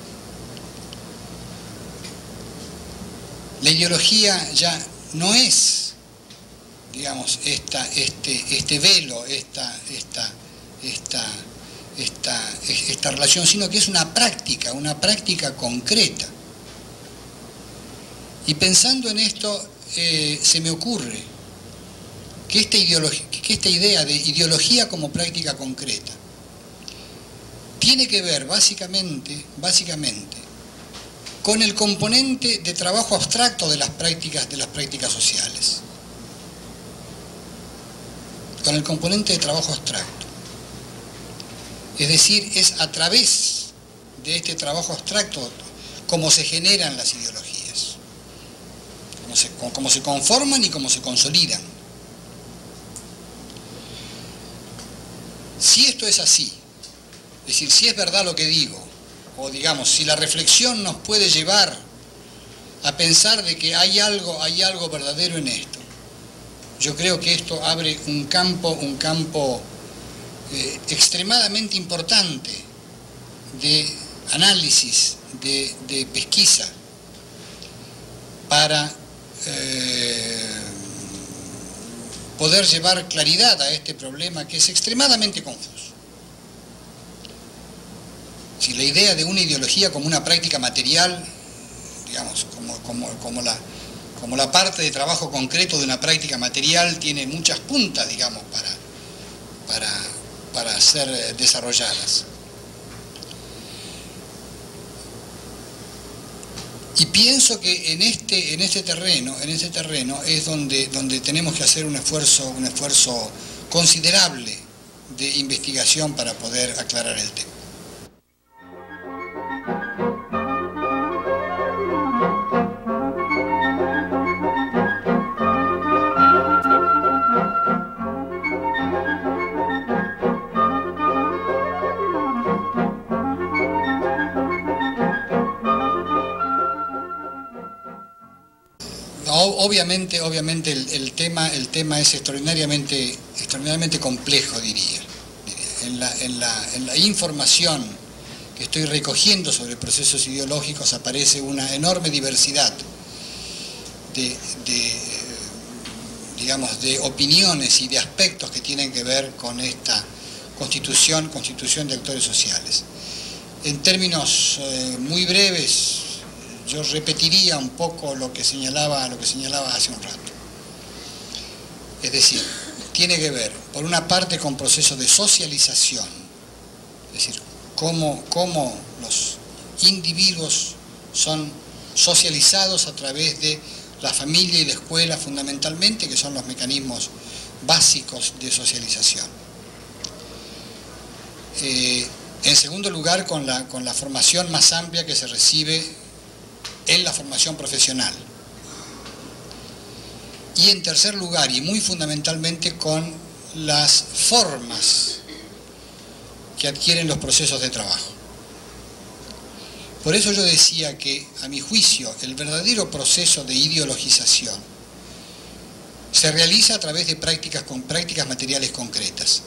La ideología ya no es, digamos, esta, este, este velo, esta, esta, esta, esta, esta relación, sino que es una práctica, una práctica concreta. Y pensando en esto, eh, se me ocurre que esta, que esta idea de ideología como práctica concreta tiene que ver básicamente, básicamente con el componente de trabajo abstracto de las prácticas, de las prácticas sociales. Con el componente de trabajo abstracto. Es decir, es a través de este trabajo abstracto cómo se generan las ideologías, cómo se, cómo se conforman y cómo se consolidan. Si esto es así, es decir, si es verdad lo que digo, o digamos, si la reflexión nos puede llevar a pensar de que hay algo, hay algo verdadero en esto, yo creo que esto abre un campo, un campo eh, extremadamente importante de análisis, de, de pesquisa, para eh, poder llevar claridad a este problema que es extremadamente confuso. Si la idea de una ideología como una práctica material, digamos, como, como, como, la, como la parte de trabajo concreto de una práctica material tiene muchas puntas, digamos, para, para, para ser desarrolladas. Y pienso que en este, en este terreno, en este terreno es donde, donde tenemos que hacer un esfuerzo, un esfuerzo considerable de investigación para poder aclarar el tema. Obviamente, obviamente el, el, tema, el tema es extraordinariamente, extraordinariamente complejo, diría. En la, en, la, en la información que estoy recogiendo sobre procesos ideológicos aparece una enorme diversidad de, de, digamos, de opiniones y de aspectos que tienen que ver con esta constitución, constitución de actores sociales. En términos eh, muy breves, yo repetiría un poco lo que señalaba, lo que señalaba hace un rato. Es decir, tiene que ver, por una parte, con procesos de socialización, es decir, cómo, cómo los individuos son socializados a través de la familia y la escuela fundamentalmente, que son los mecanismos básicos de socialización. Eh, en segundo lugar, con la, con la formación más amplia que se recibe en la formación profesional. Y en tercer lugar, y muy fundamentalmente, con las formas que adquieren los procesos de trabajo. Por eso yo decía que, a mi juicio, el verdadero proceso de ideologización se realiza a través de prácticas, con prácticas materiales concretas.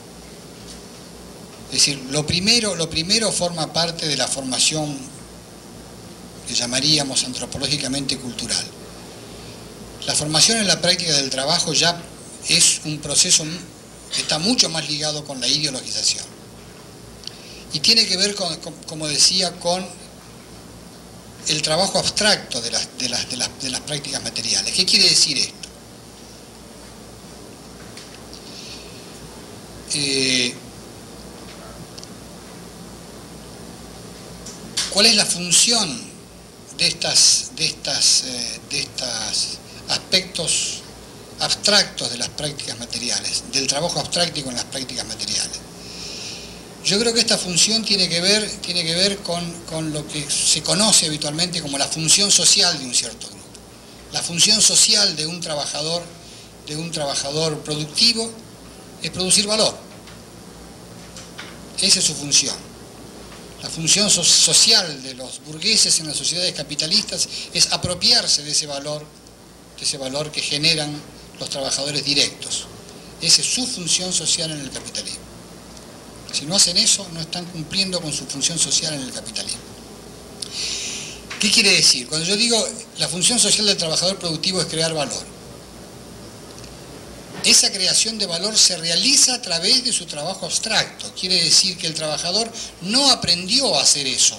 Es decir, lo primero, lo primero forma parte de la formación que llamaríamos antropológicamente cultural. La formación en la práctica del trabajo ya es un proceso que está mucho más ligado con la ideologización. Y tiene que ver, con, con, como decía, con el trabajo abstracto de las, de, las, de, las, de las prácticas materiales. ¿Qué quiere decir esto? Eh, ¿Cuál es la función de estas, de estas, eh, de estos aspectos abstractos de las prácticas materiales, del trabajo abstracto con las prácticas materiales? Yo creo que esta función tiene que ver, tiene que ver con, con lo que se conoce habitualmente como la función social de un cierto grupo. La función social de un trabajador, de un trabajador productivo es producir valor. Esa es su función. La función so- social de los burgueses en las sociedades capitalistas es apropiarse de ese valor, de ese valor que generan los trabajadores directos. Esa es su función social en el capitalismo. Si no hacen eso, no están cumpliendo con su función social en el capitalismo. ¿Qué quiere decir? Cuando yo digo la función social del trabajador productivo es crear valor, esa creación de valor se realiza a través de su trabajo abstracto. Quiere decir que el trabajador no aprendió a hacer eso.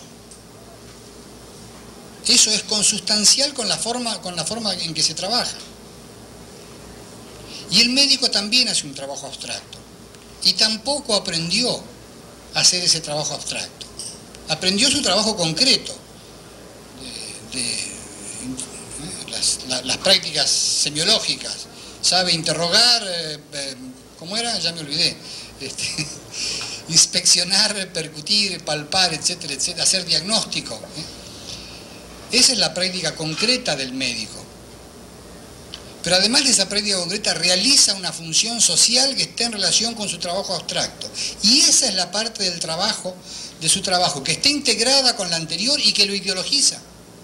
Eso es consustancial con la forma, con la forma en que se trabaja. Y el médico también hace un trabajo abstracto. Y tampoco aprendió a hacer ese trabajo abstracto. Aprendió su trabajo concreto, de, de, de las, la, las prácticas semiológicas. Sabe interrogar, eh, eh, ¿cómo era? Ya me olvidé. Este, inspeccionar, percutir, palpar, etcétera, etcétera, hacer diagnóstico. ¿eh? Esa es la práctica concreta del médico. Pero además de esa práctica concreta, realiza una función social que está en relación con su trabajo abstracto. Y esa es la parte del trabajo, de su trabajo, que está integrada con la anterior y que lo ideologiza.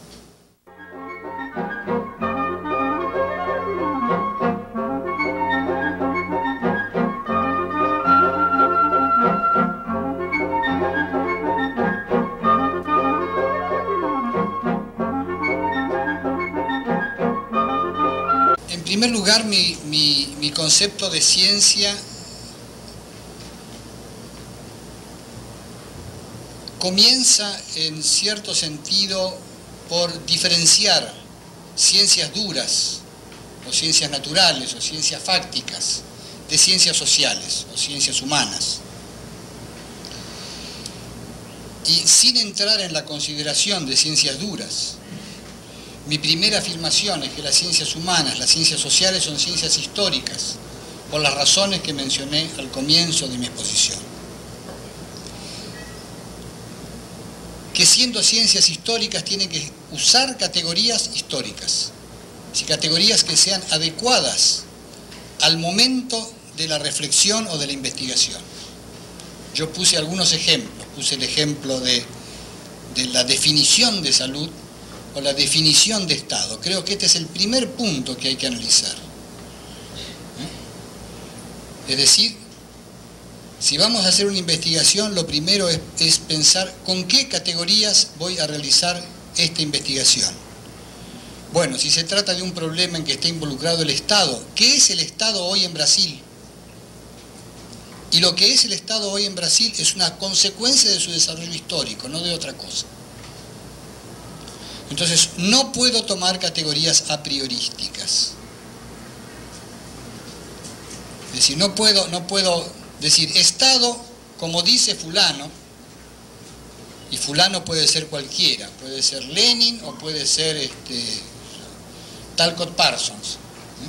En primer lugar, mi, mi, mi concepto de ciencia comienza en cierto sentido por diferenciar ciencias duras o ciencias naturales o ciencias fácticas de ciencias sociales o ciencias humanas. Y sin entrar en la consideración de ciencias duras, mi primera afirmación es que las ciencias humanas, las ciencias sociales son ciencias históricas, por las razones que mencioné al comienzo de mi exposición. Que siendo ciencias históricas tienen que usar categorías históricas, y categorías que sean adecuadas al momento de la reflexión o de la investigación. Yo puse algunos ejemplos, puse el ejemplo de, de la definición de salud, o la definición de Estado. Creo que este es el primer punto que hay que analizar. ¿Eh? Es decir, si vamos a hacer una investigación, lo primero es, es pensar con qué categorías voy a realizar esta investigación. Bueno, si se trata de un problema en que está involucrado el Estado, ¿qué es el Estado hoy en Brasil? Y lo que es el Estado hoy en Brasil es una consecuencia de su desarrollo histórico, no de otra cosa. Entonces, no puedo tomar categorías a priorísticas. Es decir, no puedo, no puedo decir Estado, como dice fulano, y fulano puede ser cualquiera, puede ser Lenin o puede ser este, Talcott Parsons. ¿eh?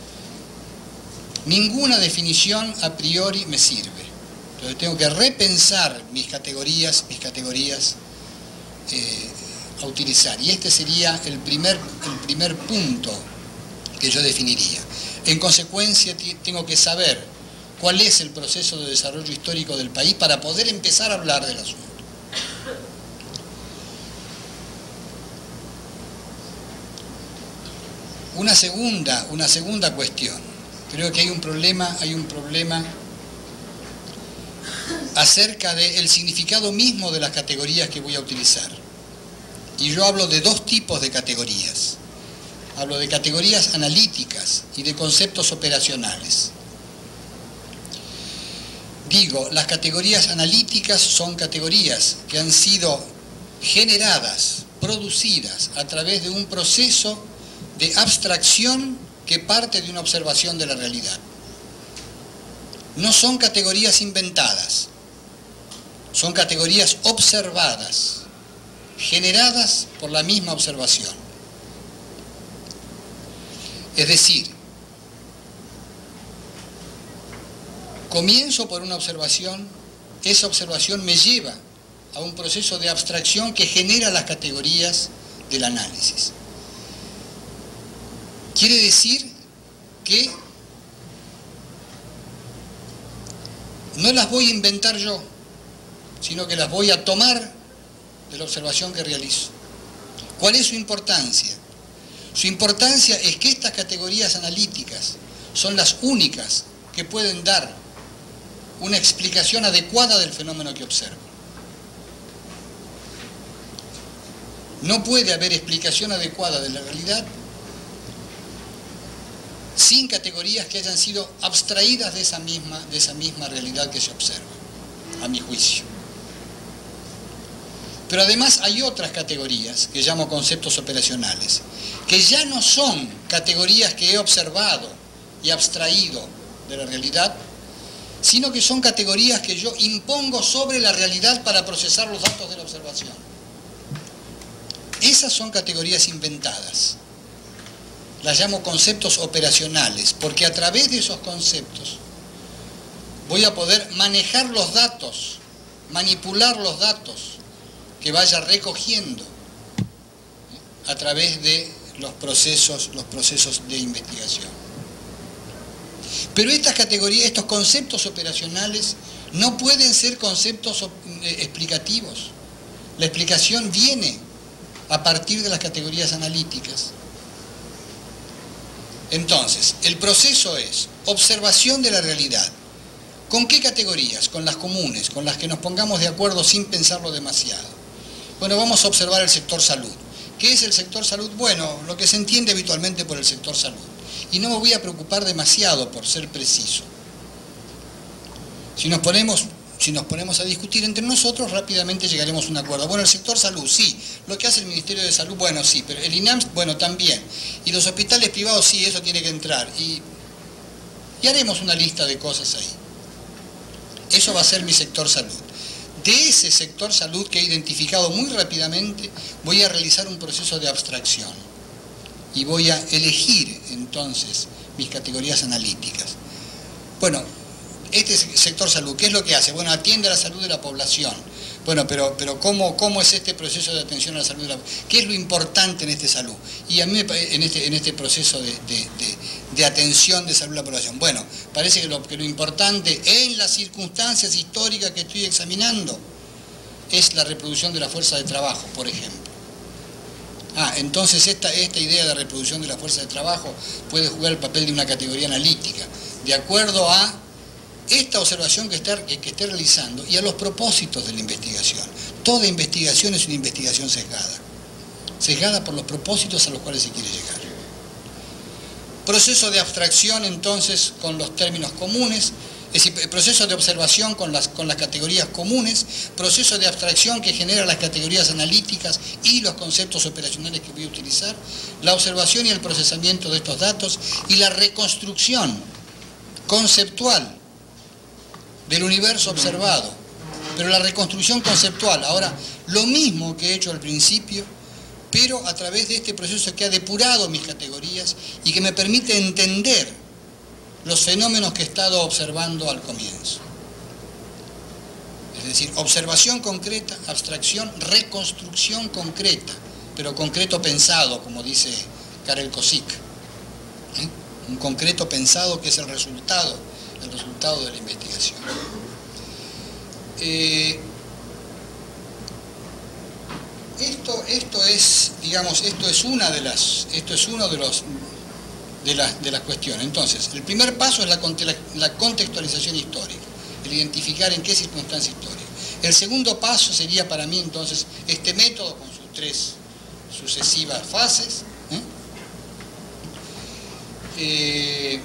Ninguna definición a priori me sirve. Entonces tengo que repensar mis categorías, mis categorías eh, a utilizar. Y este sería el primer, el primer punto que yo definiría. En consecuencia, tengo que saber cuál es el proceso de desarrollo histórico del país para poder empezar a hablar del asunto. Una segunda, una segunda cuestión. Creo que hay un problema, hay un problema acerca del significado mismo de las categorías que voy a utilizar. Y yo hablo de dos tipos de categorías. Hablo de categorías analíticas y de conceptos operacionales. Digo, las categorías analíticas son categorías que han sido generadas, producidas a través de un proceso de abstracción que parte de una observación de la realidad. No son categorías inventadas, son categorías observadas, generadas por la misma observación. Es decir, comienzo por una observación, esa observación me lleva a un proceso de abstracción que genera las categorías del análisis. Quiere decir que no las voy a inventar yo, sino que las voy a tomar de la observación que realizo. ¿Cuál es su importancia? Su importancia es que estas categorías analíticas son las únicas que pueden dar una explicación adecuada del fenómeno que observo. No puede haber explicación adecuada de la realidad sin categorías que hayan sido abstraídas de esa misma, de esa misma realidad que se observa, a mi juicio. Pero además hay otras categorías que llamo conceptos operacionales, que ya no son categorías que he observado y abstraído de la realidad, sino que son categorías que yo impongo sobre la realidad para procesar los datos de la observación. Esas son categorías inventadas. Las llamo conceptos operacionales, porque a través de esos conceptos voy a poder manejar los datos, manipular los datos que vaya recogiendo a través de los procesos, los procesos de investigación. Pero estas categorías, estos conceptos operacionales no pueden ser conceptos explicativos. La explicación viene a partir de las categorías analíticas. Entonces, el proceso es observación de la realidad. ¿Con qué categorías? Con las comunes, con las que nos pongamos de acuerdo sin pensarlo demasiado. Bueno, vamos a observar el sector salud. ¿Qué es el sector salud? Bueno, lo que se entiende habitualmente por el sector salud. Y no me voy a preocupar demasiado por ser preciso. Si nos ponemos, si nos ponemos a discutir entre nosotros, rápidamente llegaremos a un acuerdo. Bueno, el sector salud, sí. Lo que hace el Ministerio de Salud, bueno, sí. Pero el INAMS, bueno, también. Y los hospitales privados, sí, eso tiene que entrar. Y, y haremos una lista de cosas ahí. Eso va a ser mi sector salud. De ese sector salud que he identificado muy rápidamente, voy a realizar un proceso de abstracción. Y voy a elegir, entonces, mis categorías analíticas. Bueno, este sector salud, ¿qué es lo que hace? Bueno, atiende a la salud de la población. Bueno, pero, pero ¿cómo, ¿cómo es este proceso de atención a la salud de la población? ¿Qué es lo importante en este salud? Y a mí, en este, en este proceso de, de, de, de atención de salud de la población. Bueno, parece que lo, que lo importante en las circunstancias históricas que estoy examinando es la reproducción de la fuerza de trabajo, por ejemplo. Ah, entonces esta, esta idea de reproducción de la fuerza de trabajo puede jugar el papel de una categoría analítica, de acuerdo a esta observación que, está, que, que esté realizando y a los propósitos de la investigación. Toda investigación es una investigación sesgada, sesgada por los propósitos a los cuales se quiere llegar. Proceso de abstracción, entonces, con los términos comunes, es decir, proceso de observación con las, con las categorías comunes, proceso de abstracción que genera las categorías analíticas y los conceptos operacionales que voy a utilizar, la observación y el procesamiento de estos datos y la reconstrucción conceptual del universo observado, pero la reconstrucción conceptual, ahora, lo mismo que he hecho al principio, pero a través de este proceso que ha depurado mis categorías y que me permite entender los fenómenos que he estado observando al comienzo. Es decir, observación concreta, abstracción, reconstrucción concreta, pero concreto pensado, como dice Karel Kosik. ¿eh? Un concreto pensado que es el resultado, el resultado de la investigación. Eh, esto, esto es, digamos, esto es una de las, esto es uno de los de las, de las cuestiones. Entonces, el primer paso es la, la contextualización histórica, el identificar en qué circunstancia histórica. El segundo paso sería para mí entonces este método con sus tres sucesivas fases. ¿eh? Eh,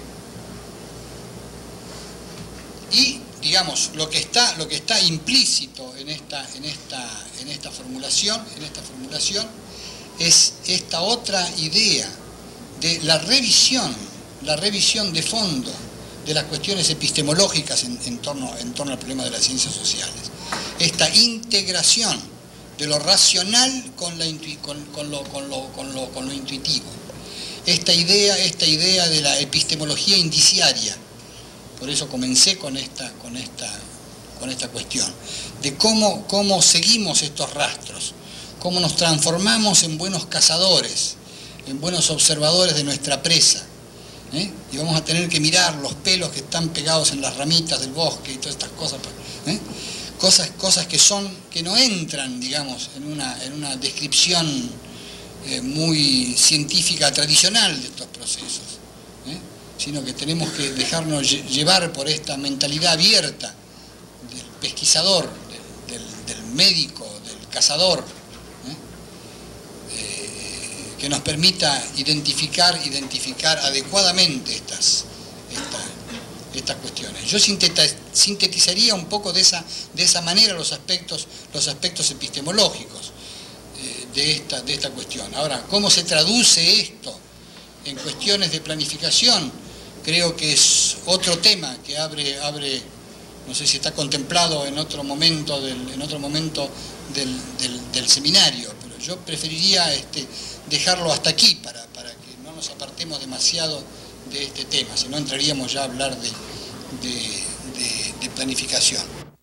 y digamos lo que está lo que está implícito en esta en esta en esta formulación en esta formulación es esta otra idea de la revisión la revisión de fondo de las cuestiones epistemológicas en, en torno en torno al problema de las ciencias sociales, esta integración de lo racional con, la, con, con, lo, con, lo, con, lo, con lo intuitivo, esta idea, esta idea de la epistemología indiciaria. Por eso comencé con esta, con esta, con esta cuestión, de cómo, cómo seguimos estos rastros, cómo nos transformamos en buenos cazadores, en buenos observadores de nuestra presa. ¿eh? Y vamos a tener que mirar los pelos que están pegados en las ramitas del bosque y todas estas cosas. ¿eh? Cosas, cosas que son, que no entran, digamos, en una, en una descripción eh, muy científica tradicional de estos procesos, ¿eh? sino que tenemos que dejarnos llevar por esta mentalidad abierta del pesquisador, del, del, del médico, del cazador, ¿eh? Eh, que nos permita identificar, identificar adecuadamente estas, estas estas cuestiones. Yo sintetizaría un poco de esa, de esa manera los aspectos, los aspectos epistemológicos eh, de, esta, de esta cuestión. Ahora, ¿cómo se traduce esto en cuestiones de planificación? Creo que es otro tema que abre, abre no sé si está contemplado en otro momento del, en otro momento del, del, del seminario, pero yo preferiría este, dejarlo hasta aquí para, para que no nos apartemos demasiado de este tema, si no entraríamos ya a hablar de, de, de, de planificación.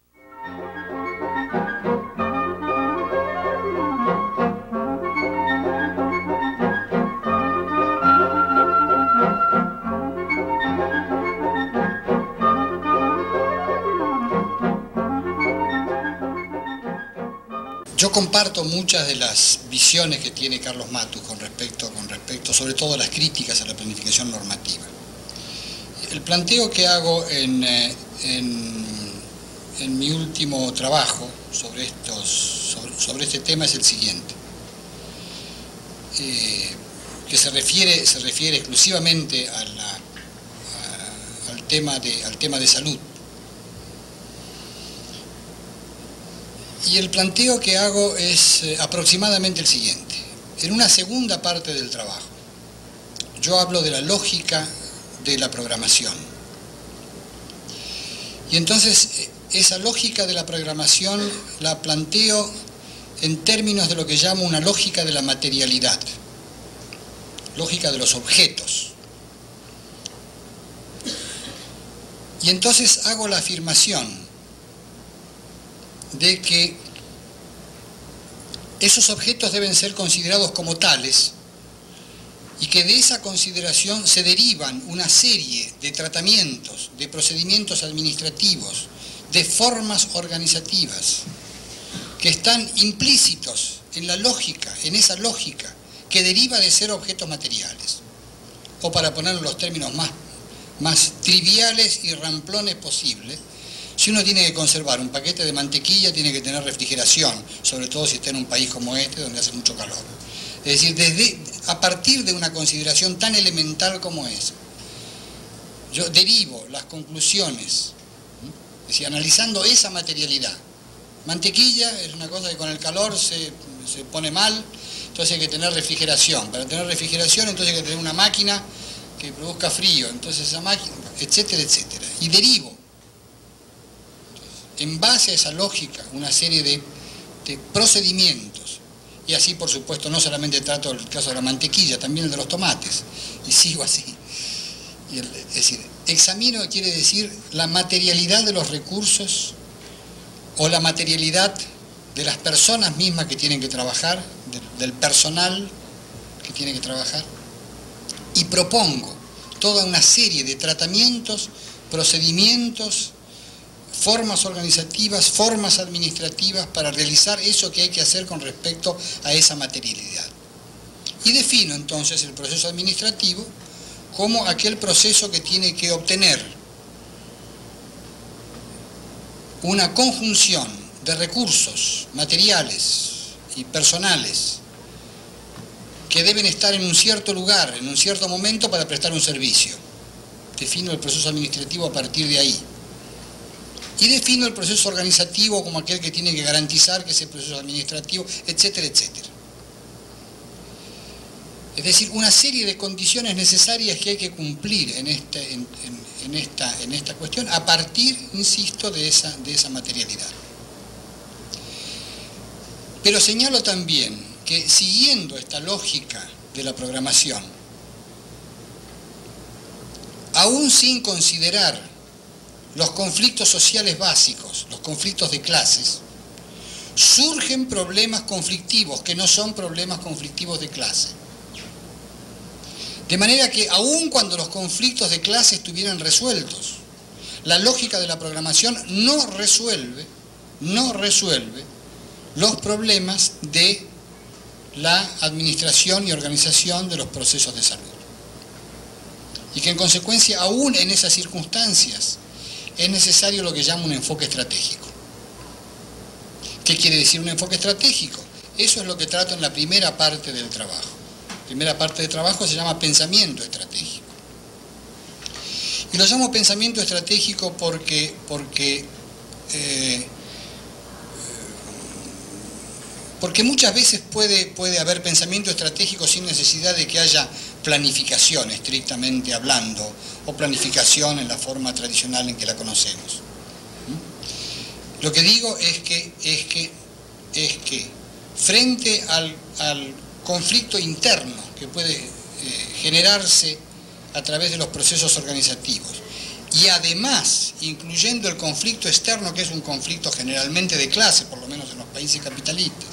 Yo comparto muchas de las visiones que tiene Carlos Matus con respecto, con respecto, sobre todo a las críticas a la planificación normativa. El planteo que hago en, en, en mi último trabajo sobre, estos, sobre, sobre este tema es el siguiente, eh, que se refiere, se refiere exclusivamente a la, a, al, tema de, al tema de salud. Y el planteo que hago es eh, aproximadamente el siguiente. En una segunda parte del trabajo, yo hablo de la lógica de la programación. Y entonces, eh, esa lógica de la programación la planteo en términos de lo que llamo una lógica de la materialidad, lógica de los objetos. Y entonces hago la afirmación de que esos objetos deben ser considerados como tales y que de esa consideración se derivan una serie de tratamientos, de procedimientos administrativos, de formas organizativas que están implícitos en la lógica, en esa lógica que deriva de ser objetos materiales. O para ponerlo en los términos más, más triviales y ramplones posibles, si uno tiene que conservar un paquete de mantequilla, tiene que tener refrigeración, sobre todo si está en un país como este, donde hace mucho calor. Es decir, desde, a partir de una consideración tan elemental como esa, yo derivo las conclusiones, es decir, analizando esa materialidad. Mantequilla es una cosa que con el calor se, se pone mal, entonces hay que tener refrigeración. Para tener refrigeración, entonces hay que tener una máquina que produzca frío, entonces esa máquina, etcétera, etcétera. Y derivo, en base a esa lógica, una serie de, de procedimientos. Y así, por supuesto, no solamente trato el caso de la mantequilla, también el de los tomates. Y sigo así. Y el, es decir, examino quiere decir la materialidad de los recursos o la materialidad de las personas mismas que tienen que trabajar, de, del personal que tiene que trabajar. Y propongo toda una serie de tratamientos, procedimientos, formas organizativas, formas administrativas para realizar eso que hay que hacer con respecto a esa materialidad. Y defino entonces el proceso administrativo como aquel proceso que tiene que obtener una conjunción de recursos materiales y personales que deben estar en un cierto lugar, en un cierto momento para prestar un servicio. Defino el proceso administrativo a partir de ahí. Y defino el proceso organizativo como aquel que tiene que garantizar que ese proceso administrativo, etcétera, etcétera. Es decir, una serie de condiciones necesarias que hay que cumplir en, este, en, en, en, esta, en esta cuestión a partir, insisto, de esa, de esa materialidad. Pero señalo también que siguiendo esta lógica de la programación, aún sin considerar los conflictos sociales básicos, los conflictos de clases, surgen problemas conflictivos que no son problemas conflictivos de clase. De manera que aun cuando los conflictos de clase estuvieran resueltos, la lógica de la programación no resuelve, no resuelve los problemas de la administración y organización de los procesos de salud. Y que en consecuencia, aún en esas circunstancias, es necesario lo que llamo un enfoque estratégico. ¿Qué quiere decir un enfoque estratégico? Eso es lo que trato en la primera parte del trabajo. La primera parte del trabajo se llama pensamiento estratégico. Y lo llamo pensamiento estratégico porque, porque, eh, porque muchas veces puede, puede haber pensamiento estratégico sin necesidad de que haya planificación, estrictamente hablando, o planificación en la forma tradicional en que la conocemos. Lo que digo es que, es que, es que frente al, al conflicto interno que puede eh, generarse a través de los procesos organizativos, y además incluyendo el conflicto externo, que es un conflicto generalmente de clase, por lo menos en los países capitalistas,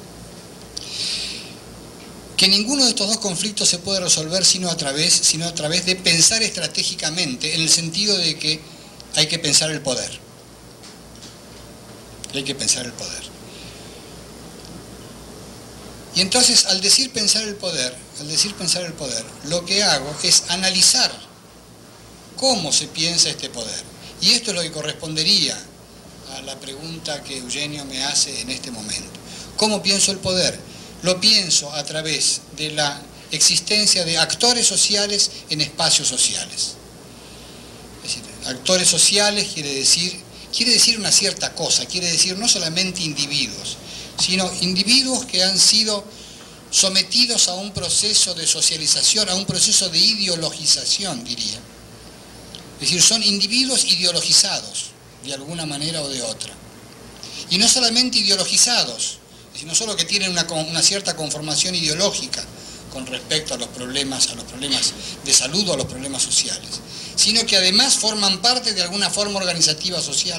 que ninguno de estos dos conflictos se puede resolver sino a través, sino a través de pensar estratégicamente, en el sentido de que hay que pensar el poder. Hay que pensar el poder. Y entonces, al decir pensar el poder, al decir pensar el poder, lo que hago es analizar cómo se piensa este poder. Y esto es lo que correspondería a la pregunta que Eugenio me hace en este momento. ¿Cómo pienso el poder? Lo pienso a través de la existencia de actores sociales en espacios sociales. Es decir, actores sociales quiere decir, quiere decir una cierta cosa, quiere decir no solamente individuos, sino individuos que han sido sometidos a un proceso de socialización, a un proceso de ideologización, diría. Es decir, son individuos ideologizados, de alguna manera o de otra. Y no solamente ideologizados, sino solo que tienen una, una cierta conformación ideológica con respecto a los problemas, a los problemas de salud o a los problemas sociales, sino que además forman parte de alguna forma organizativa social.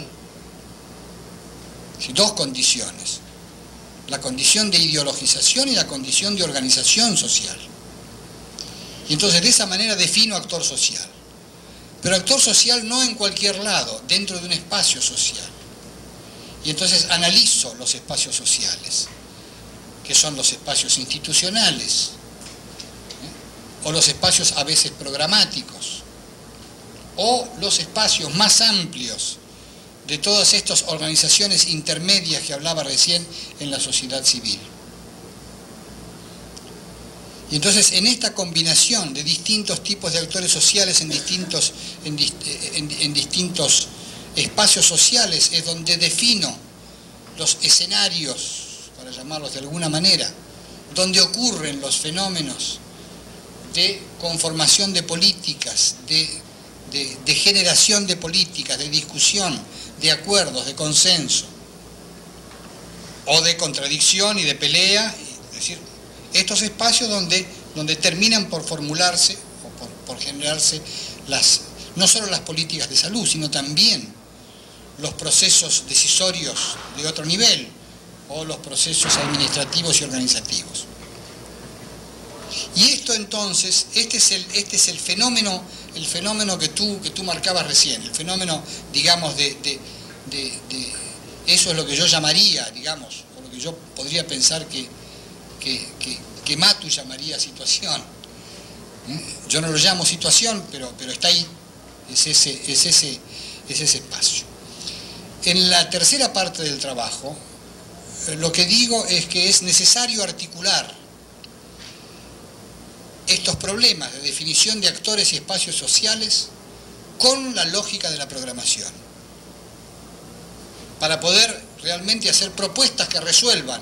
Sí, dos condiciones, la condición de ideologización y la condición de organización social. Y entonces de esa manera defino actor social. Pero actor social no en cualquier lado, dentro de un espacio social. Y entonces analizo los espacios sociales, que son los espacios institucionales, ¿eh? o los espacios a veces programáticos, o los espacios más amplios de todas estas organizaciones intermedias que hablaba recién en la sociedad civil. Y entonces en esta combinación de distintos tipos de actores sociales en distintos, en, en, en distintos espacios sociales es donde defino los escenarios, para llamarlos de alguna manera, donde ocurren los fenómenos de conformación de políticas, de, de, de generación de políticas, de discusión, de acuerdos, de consenso, o de contradicción y de pelea, es decir, estos espacios donde, donde terminan por formularse o por, por generarse las, no solo las políticas de salud, sino también los procesos decisorios de otro nivel o los procesos administrativos y organizativos. Y esto entonces, este es el, este es el fenómeno, el fenómeno que tú, que tú marcabas recién, el fenómeno, digamos, de, de, de, de eso es lo que yo llamaría, digamos, o lo que yo podría pensar que, que, que, que Matu llamaría situación. Yo no lo llamo situación, pero, pero está ahí, es ese, es, ese, es ese espacio. En la tercera parte del trabajo, lo que digo es que es necesario articular estos problemas de definición de actores y espacios sociales con la lógica de la programación, para poder realmente hacer propuestas que resuelvan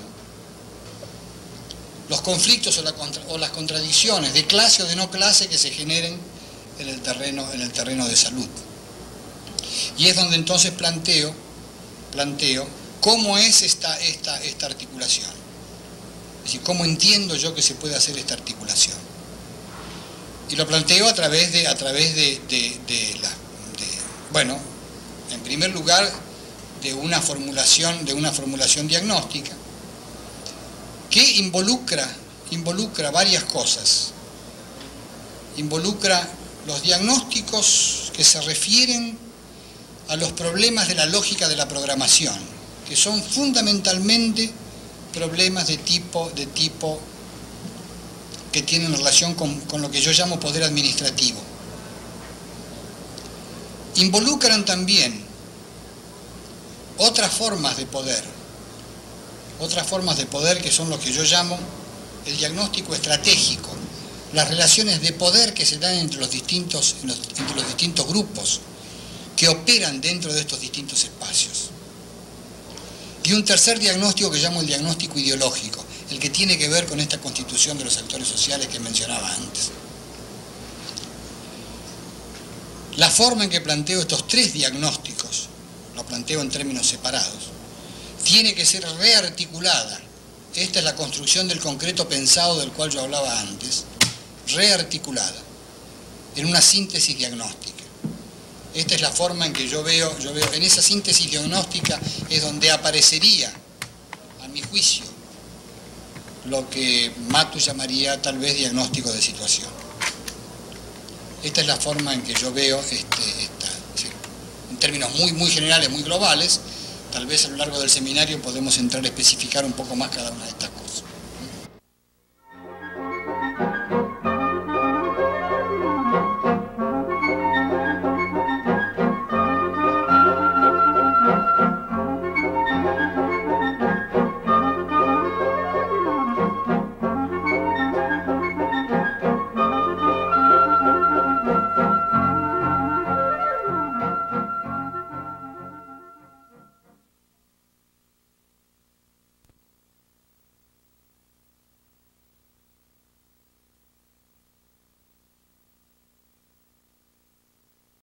los conflictos o, la contra, o las contradicciones de clase o de no clase que se generen en el terreno, en el terreno de salud. Y es donde entonces planteo, planteo cómo es esta, esta, esta articulación. Es decir, cómo entiendo yo que se puede hacer esta articulación. Y lo planteo a través de, a través de, de, de la, de, bueno, en primer lugar, de una formulación, de una formulación diagnóstica que involucra, involucra varias cosas. Involucra los diagnósticos que se refieren a los problemas de la lógica de la programación, que son fundamentalmente problemas de tipo, de tipo que tienen relación con, con lo que yo llamo poder administrativo. Involucran también otras formas de poder, otras formas de poder que son lo que yo llamo el diagnóstico estratégico, las relaciones de poder que se dan entre los distintos, entre los distintos grupos que operan dentro de estos distintos espacios. Y un tercer diagnóstico que llamo el diagnóstico ideológico, el que tiene que ver con esta constitución de los actores sociales que mencionaba antes. La forma en que planteo estos tres diagnósticos, lo planteo en términos separados, tiene que ser rearticulada. Esta es la construcción del concreto pensado del cual yo hablaba antes, rearticulada en una síntesis diagnóstica. Esta es la forma en que yo veo, yo veo, en esa síntesis diagnóstica es donde aparecería, a mi juicio, lo que Matu llamaría tal vez diagnóstico de situación. Esta es la forma en que yo veo, este, esta, sí, en términos muy, muy generales, muy globales. Tal vez a lo largo del seminario podemos entrar a especificar un poco más cada una de estas cosas.